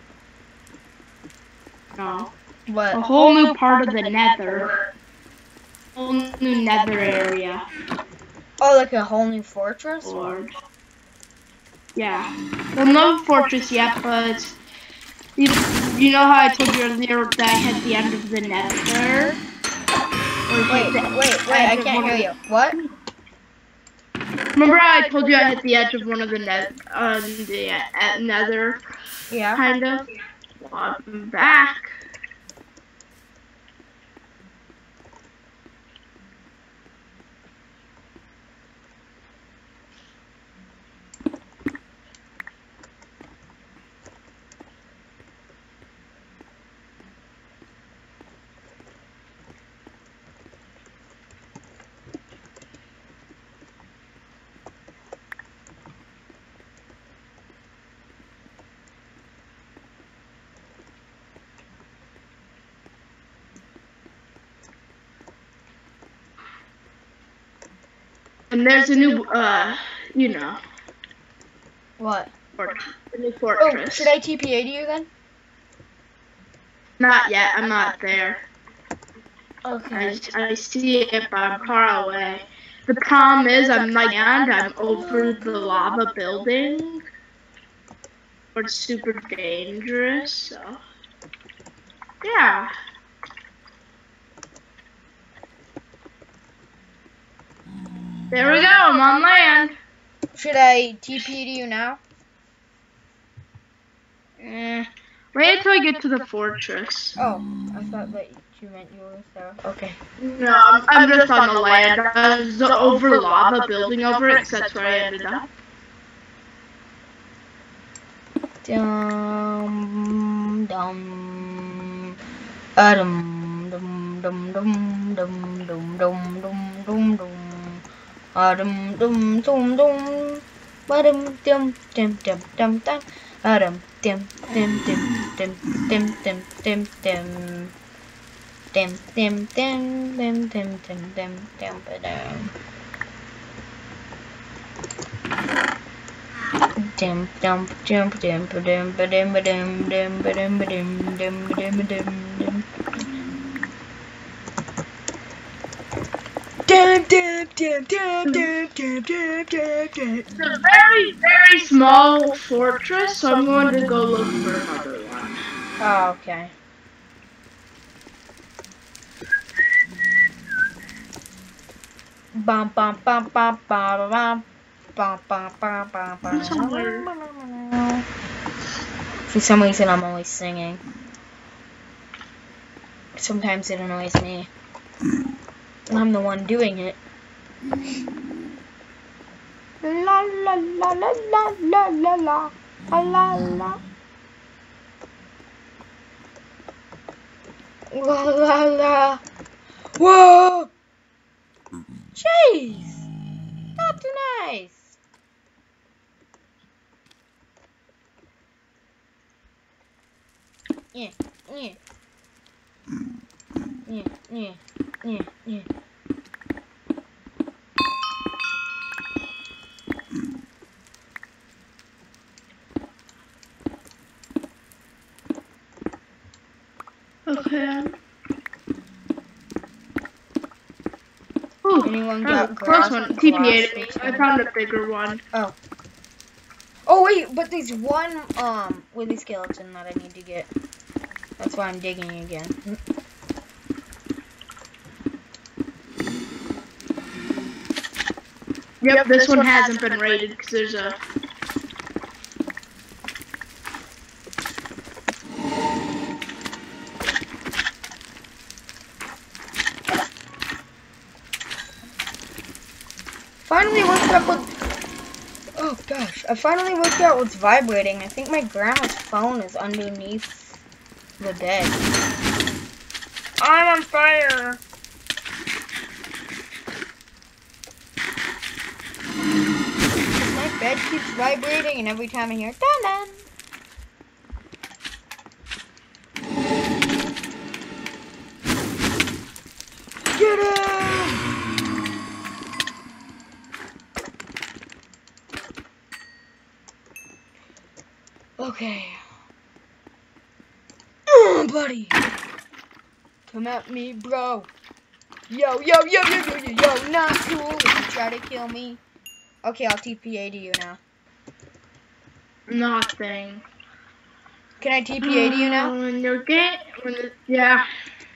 No. What? A whole new part of the nether. A whole new nether area. Oh, like a whole new fortress? Lord. Yeah. Well, no fortress yet, but you, you know how I told you earlier that I had the end of the nether? Wait, the, wait, wait, I can't hear you. What? Remember how I told you I hit the edge of one of the net, um, the uh, nether? Yeah. Kind of. Well, I'm back. And there's a new, uh, you know. What? Fortress. A new Oh, fortress. should I T P A to you then? Not yet. I'm not there. Okay. I, I see it, but I'm far away. The problem is, I'm like, and I'm over the lava building. It's super dangerous, so. Yeah. There we go, I'm on land. Should I T P to you now? Eh. Wait until I get to the fortress. Oh, I thought that you meant you were there. Okay. No, I'm, I'm just on the land. I was over lava building over it, because that's where I ended up. Dum dum Adam dum dum dum dum dum dum dum dum dum Adam dum dum dum Adam dum dum dum dum dum Adam dum dum dum dum dum dum dum dum Dim dim dim dim dim dim dim dim ba-dum. Dim dum dim dim ba-dim ba-dim ba-dim dim ba-dim ba-dim dim ba-dim ba-dim dim. Dim dim dim dim dim dim dim dim dim. It's a very, very small fortress, so I'm going to go look for another one. Oh, okay. Bum bum bum bum bum bum bum bum bum bum bum. For some reason, I'm always singing. Sometimes it annoys me. I'm the one doing it. La la la la la la la la la la la la la la. Whoa! Jeez! Not too nice! Yeah, yeah. Yeah, yeah, yeah, yeah. Okay. Ooh, Anyone that got was a close grass? one. T P A to me. Grass I found a bigger one. Oh. Oh wait, but there's one um withy skeleton that I need to get. That's why I'm digging again. Yep, yep, this, this one, one hasn't been raided because there's a. Finally worked out what. Oh gosh, I finally worked out what's vibrating. I think my grandma's phone is underneath the bed. I'm on fire. My bed keeps vibrating, and every time I hear dun dun. Get him! Okay. Oh, buddy. Come at me, bro. Yo, yo, yo, yo, yo, yo, yo. Not cool if you try to kill me. Okay, I'll T P A to you now. Nothing. Can I T P A to you now? Uh, when you get, when it, yeah.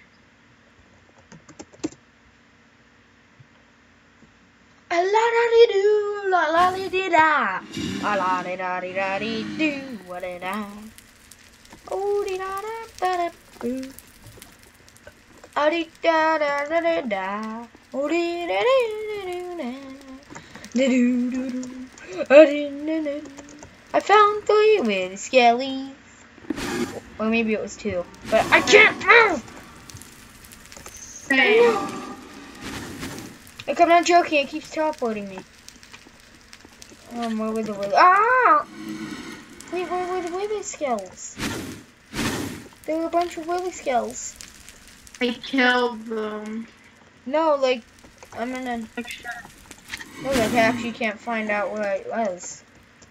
A la da dee doo, la la dee dee da, a la dee da dee da dee doo, what did I? Oh dee da da da da boo, a dee da da da da da, oh dee da dee doo da, da doo doo doo, a dee da da. I found three with skellies, or maybe it was two, but I can't move. Hey. Look, I'm not joking, it keeps teleporting me. Um, where were the wither? Ah! Wait, where were the wither skells? There were a bunch of wither skells. I killed them. No, like, I'm in a... Look, I actually can't find out where I was.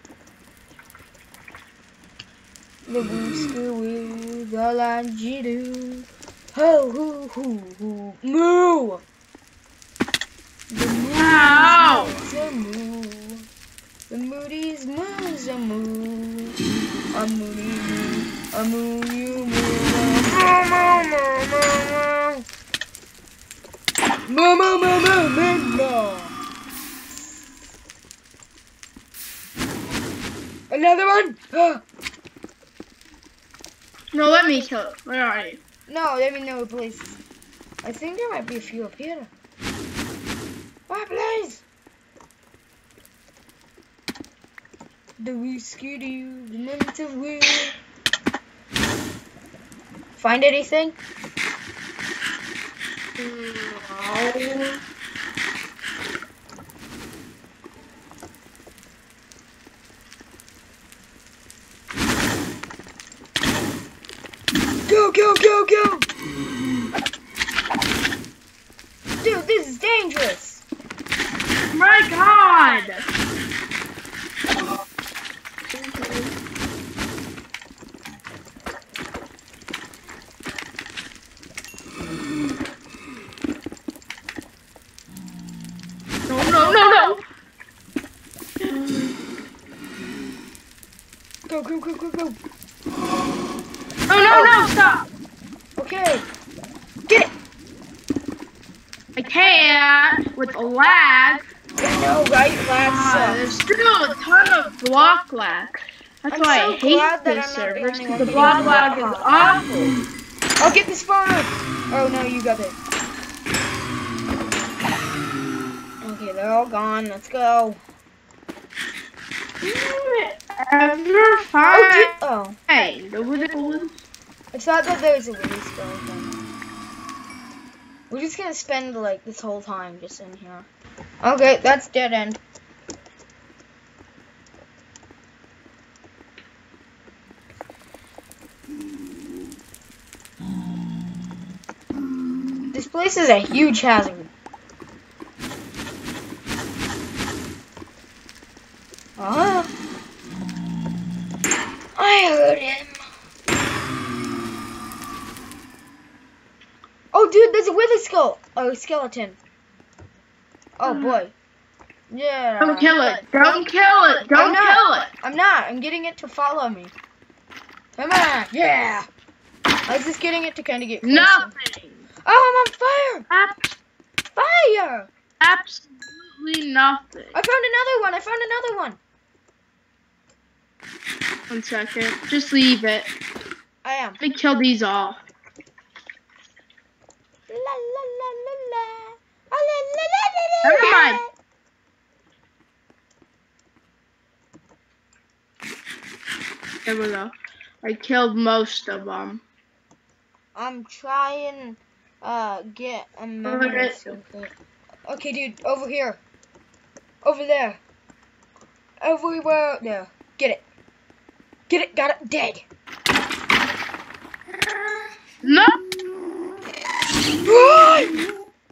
The woo skoo the la do. Ho hoo hoo hoo moo. The moody's a moo. The moody's moo's a moo. A moody moo. A moo you moo. Moo moo moo moo moo moo moo. Another one. No, let me kill it. Where are you? No, let me know a place. I think there might be a few up here. Oh, please! The whiskey, the minutes of will. Find anything? No. Go, go, go, go! Dude, this is dangerous! My God! No, no, no, no! Go, go, go, go, go! Oh, no, no, stop! Okay, get it! I can't with the lag. I know, right? Lag Uh, sucks. there's still a ton of block lag. That's I'm why so I hate glad that this I'm not the server, only because one the getting block the lag is block. awful. I'll get this phone! Oh no, you got it. Okay, they're all gone. Let's go. Ever Oh, find did, oh. the wooden? I thought that there was a Willy skeleton. We're just gonna spend like this whole time just in here. Okay, that's dead end. This place is a huge hazard. Uh-huh. I heard him. Oh, dude, there's a wither skull. Oh, skeleton. Oh boy. Yeah. Don't kill it. Don't kill it. Don't I'm not. kill it. I'm not. I'm getting it to follow me. Come on. Yeah. I was just getting it to kind of get closer. Nothing. Oh, I'm on fire. Ab- Fire. absolutely nothing. I found another one. I found another one. One second. Just leave it. I am. Let me kill these all. La la la la la. Oh, la la la la la. Never mind. There we go. I killed most of them. I'm trying uh get a memory something. Okay, dude, over here. Over there. Everywhere out there. Get it. Get it. Got it. Dead. No. Run!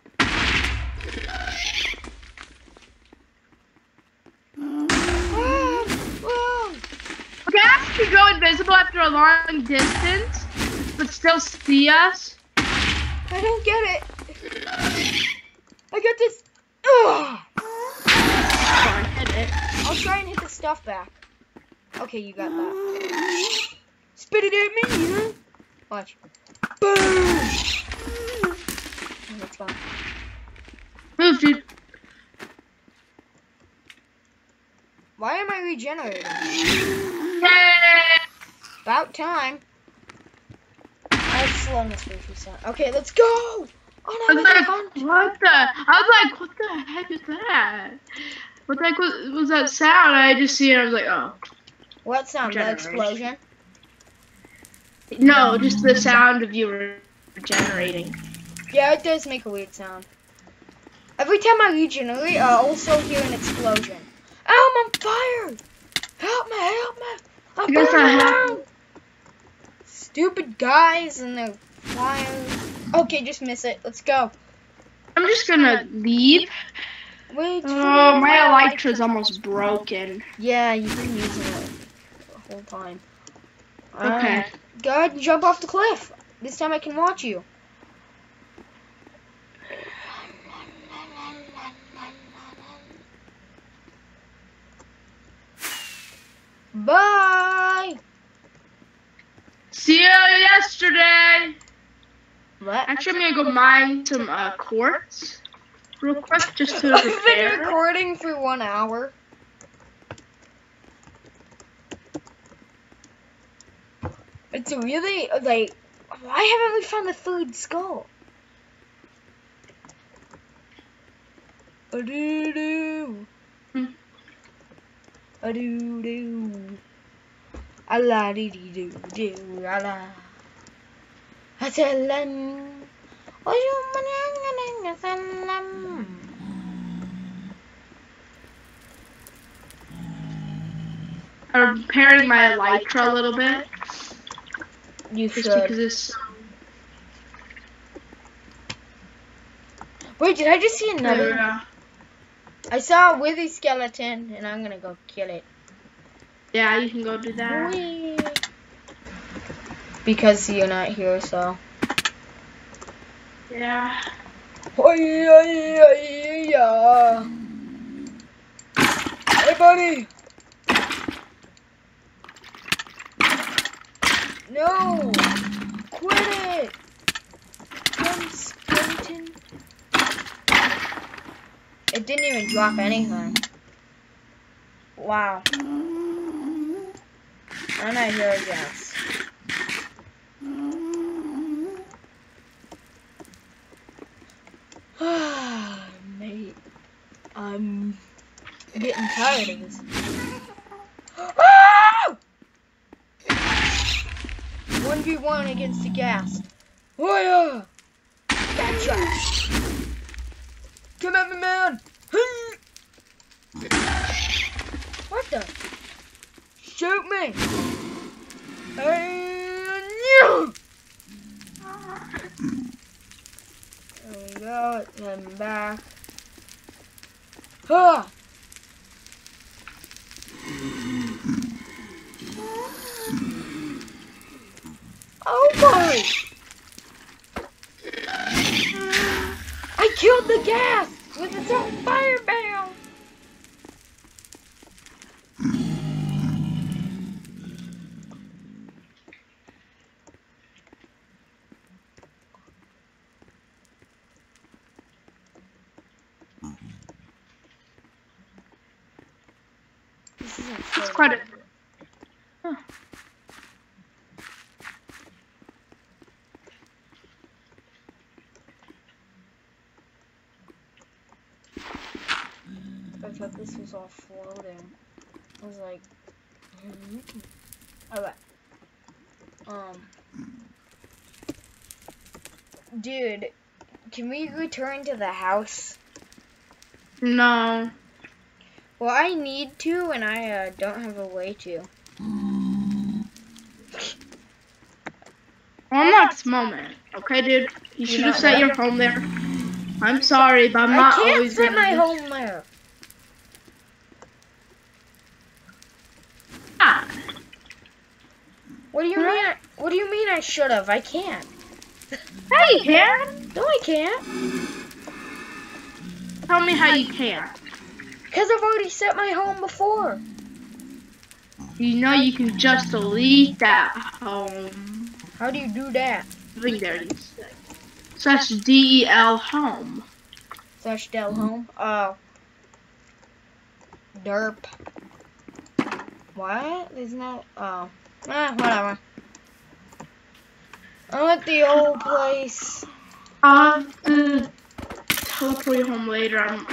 Run! Run! Okay, I have to go invisible after a long distance, but still see us. I don't get it. I got this. Ugh. Come on, hit it. I'll try and hit the stuff back. Okay, you got that. Spit it at me, huh? Watch. Boom! Oh, that's fine. Move, dude. Why am I regenerating? Yay! About time. I have slowness three percent. Okay, let's go! Oh I no, was I like, found- what the? I was like, what the heck is that? What the heck was, was that sound? I just see it. I was like, oh. What sound? The Generation. explosion? No, just the sound of you regenerating. Yeah, it does make a weird sound. Every time I regenerate, I also hear an explosion. Oh, I'm on fire! Help me, help me! I'm I guess I burning have- down! Stupid guys and their flying. Okay, just miss it. Let's go. I'm just gonna leave. Wait. Oh, my elytra's almost broken. Yeah, you've been using it the whole time. Um, Okay. Go ahead and jump off the cliff. This time I can watch you. Bye. See you yesterday. What? Actually, I'm gonna go mine some uh, quartz real quick just to I've been repair. recording for one hour. It's really like, why haven't we found the third skull? A doo doo. Hmm. A doo doo. A la dee dee doo doo. A la. A salam. Oh, you manang a salam. I'm repairing my elytra a little bit. You Just should. because it's. Wait, did I just see another? Yeah. I saw a withy skeleton, and I'm gonna go kill it. Yeah, you can go do that. Whee! Because you're not here, so. Yeah. Oh yeah, yeah, yeah. Hey, buddy. No! Quit it! Dumb skeleton. It didn't even drop anything. Wow. I'm not here, I guess. Mate, I'm getting tired of this. Ah! one v one against the ghast. Oh yeah! Bad shot. Come at me, man! What the? Shoot me! And you! There we go. Then back. Ah! Oh my! I killed the ghast with its own fireball! This isn't It's quite a. Huh. I thought this was all floating. I was like, alright. Um, dude, can we return to the house? No. Well, I need to, and I uh, don't have a way to. One next moment, okay, dude? You should have set your home there. I'm sorry, but I'm I not can't always set gonna my do- home there. Ah. What do you mean? I, what do you mean I should have? I can't. Hey, you can. No, I can't. Tell me how you can. Because I've already set my home before. You know you can just delete that home. How do you do that? Living there, you say. Slash D E L home. Slash Del home. Oh. Derp. What? Isn't that? Oh. Ah, whatever. I'm at the old place. I'll have to teleport you home later. I'm...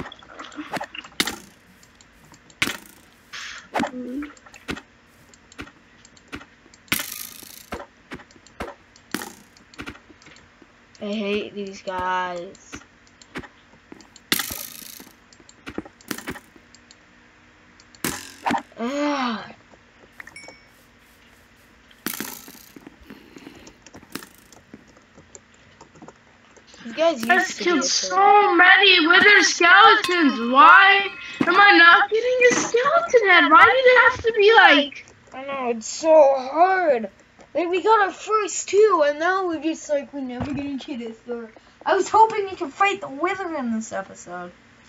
I hate these guys. Ugh. These guys used I've to be killed a so many wither skeletons. Why am I not getting a skeleton head? Why did it have to be like... I know, it's so hard. Like, we got our first two, and now we're just like, we're never gonna get a third. I was hoping we could fight the wither in this episode.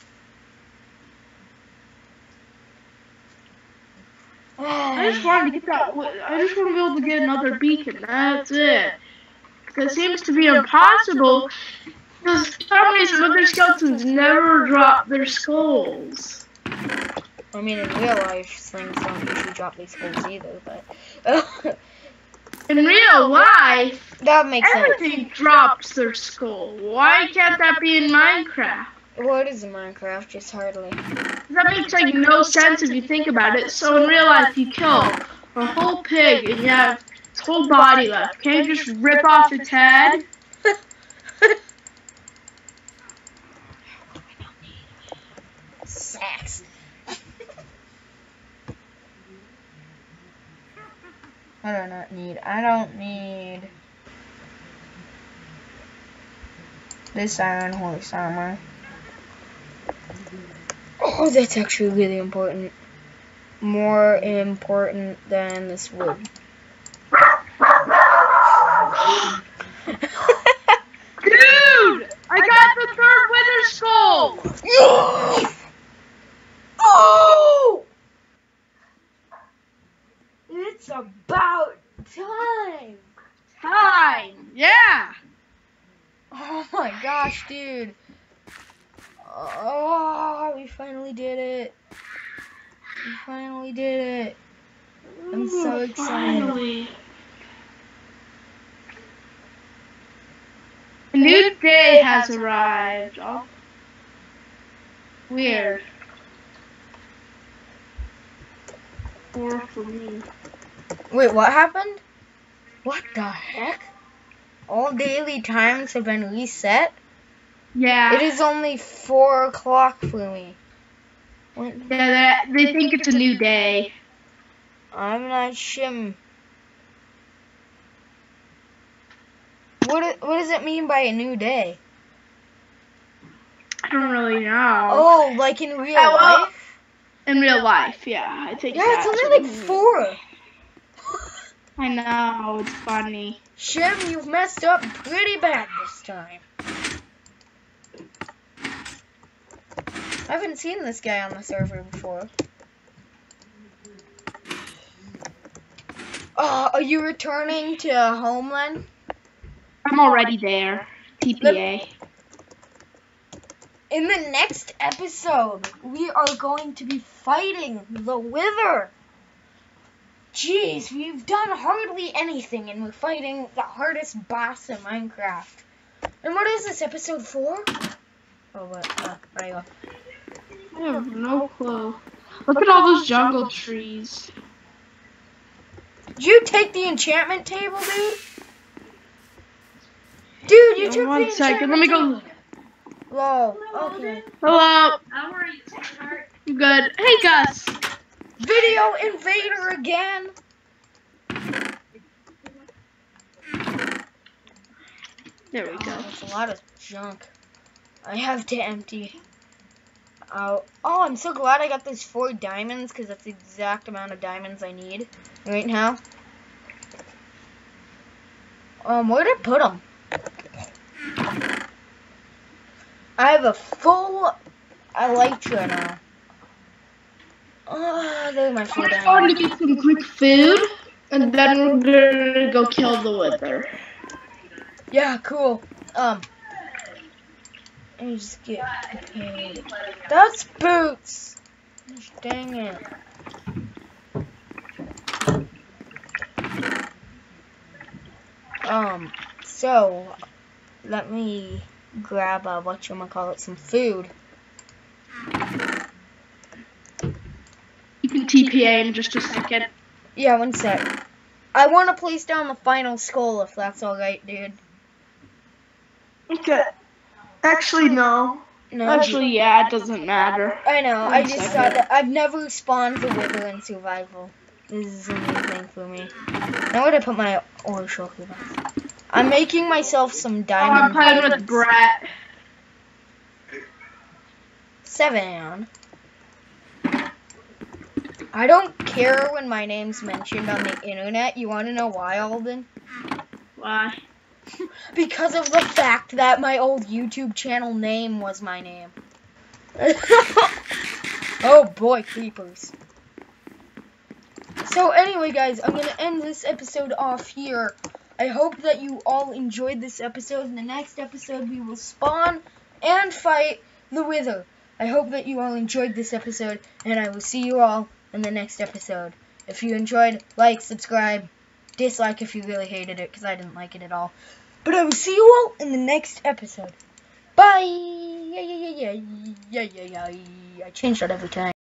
I just wanted to get that. I just want to be able to get another beacon. That's it. It seems to be impossible because for some reason wither skeletons never drop their skulls. I mean, in real life, slings don't usually drop their skulls either, but in real life, that makes everything sense. drops their skull. Why can't that be in Minecraft? Well, it is in Minecraft, just hardly. That makes like no sense if you think about it. So in real life, you kill a whole pig and you have its whole body left. Can't you just rip off its head? Sacks. I do not need. I don't need this iron horse armor. Oh, that's actually really important. More important than this wood. Dude! I got the third wither skull! Yes! Oh! It's about time! Time! Yeah! Oh my gosh, dude. Oh, we finally did it. We finally did it. I'm so excited. Finally. A new day has arrived. Oh. Weird. Or for me. Wait, what happened? What the heck? All daily times have been reset? Yeah. It is only four o'clock for me. What? Yeah, they, they think it's a new day. I'm not shim. What, what does it mean by a new day? I don't really know. Oh, like in real Oh, well, life? In real life, yeah. I think Yeah, that's it's what only it like means. four. I know, it's funny. Shim, you've messed up pretty bad this time. I haven't seen this guy on the server before. Oh, are you returning to Homeland? I'm already there. T P A. In the next episode, we are going to be fighting the Wither. Jeez, we've done hardly anything, and we're fighting the hardest boss in Minecraft. And what is this, episode four? Oh, what? Uh, there you go. I have no clue. Look at all those jungle trees. Did you take the enchantment table, dude? Dude, you Uh, took one the second, enchantment let me go- table. Whoa, okay. Hello. How are you, sweetheart? You good? Hey, Gus. Video invader again. There we Oh, go. that's a lot of junk. I have to empty out. Oh, I'm so glad I got those four diamonds, because that's the exact amount of diamonds I need right now. Um, where did I put them? I have a full elytra now. Oh, there's my four I'm going diamonds. to get some quick food, and then we're gonna go kill the wither. Yeah, cool. Um, let me just get paid. That's boots. Gosh, dang it. Um, so let me grab uh, whatchamacallit, some food. You can T P A in just a second. Yeah, one sec. I want to place down the final skull, if that's alright, dude. Okay. Actually, no. No, Actually, yeah, it doesn't matter. I know. one I just second. thought that I've never spawned the wither in survival. This is a new thing for me. Now where did I put my ore shulker? I'm making myself some Oh, diamond. I'm playing with diamonds. Brett. Seven. I don't care when my name's mentioned on the internet. You want to know why, Alden? Why? Because of the fact that my old YouTube channel name was my name. Oh boy, creepers. So anyway, guys, I'm going to end this episode off here. I hope that you all enjoyed this episode. In the next episode, we will spawn and fight the Wither. I hope that you all enjoyed this episode, and I will see you all in the next episode. If you enjoyed, like, subscribe, dislike if you really hated it, because I didn't like it at all. But I will see you all in the next episode. Bye! Yeah, yeah, yeah, yeah, yeah, yeah, yeah. I change that every time.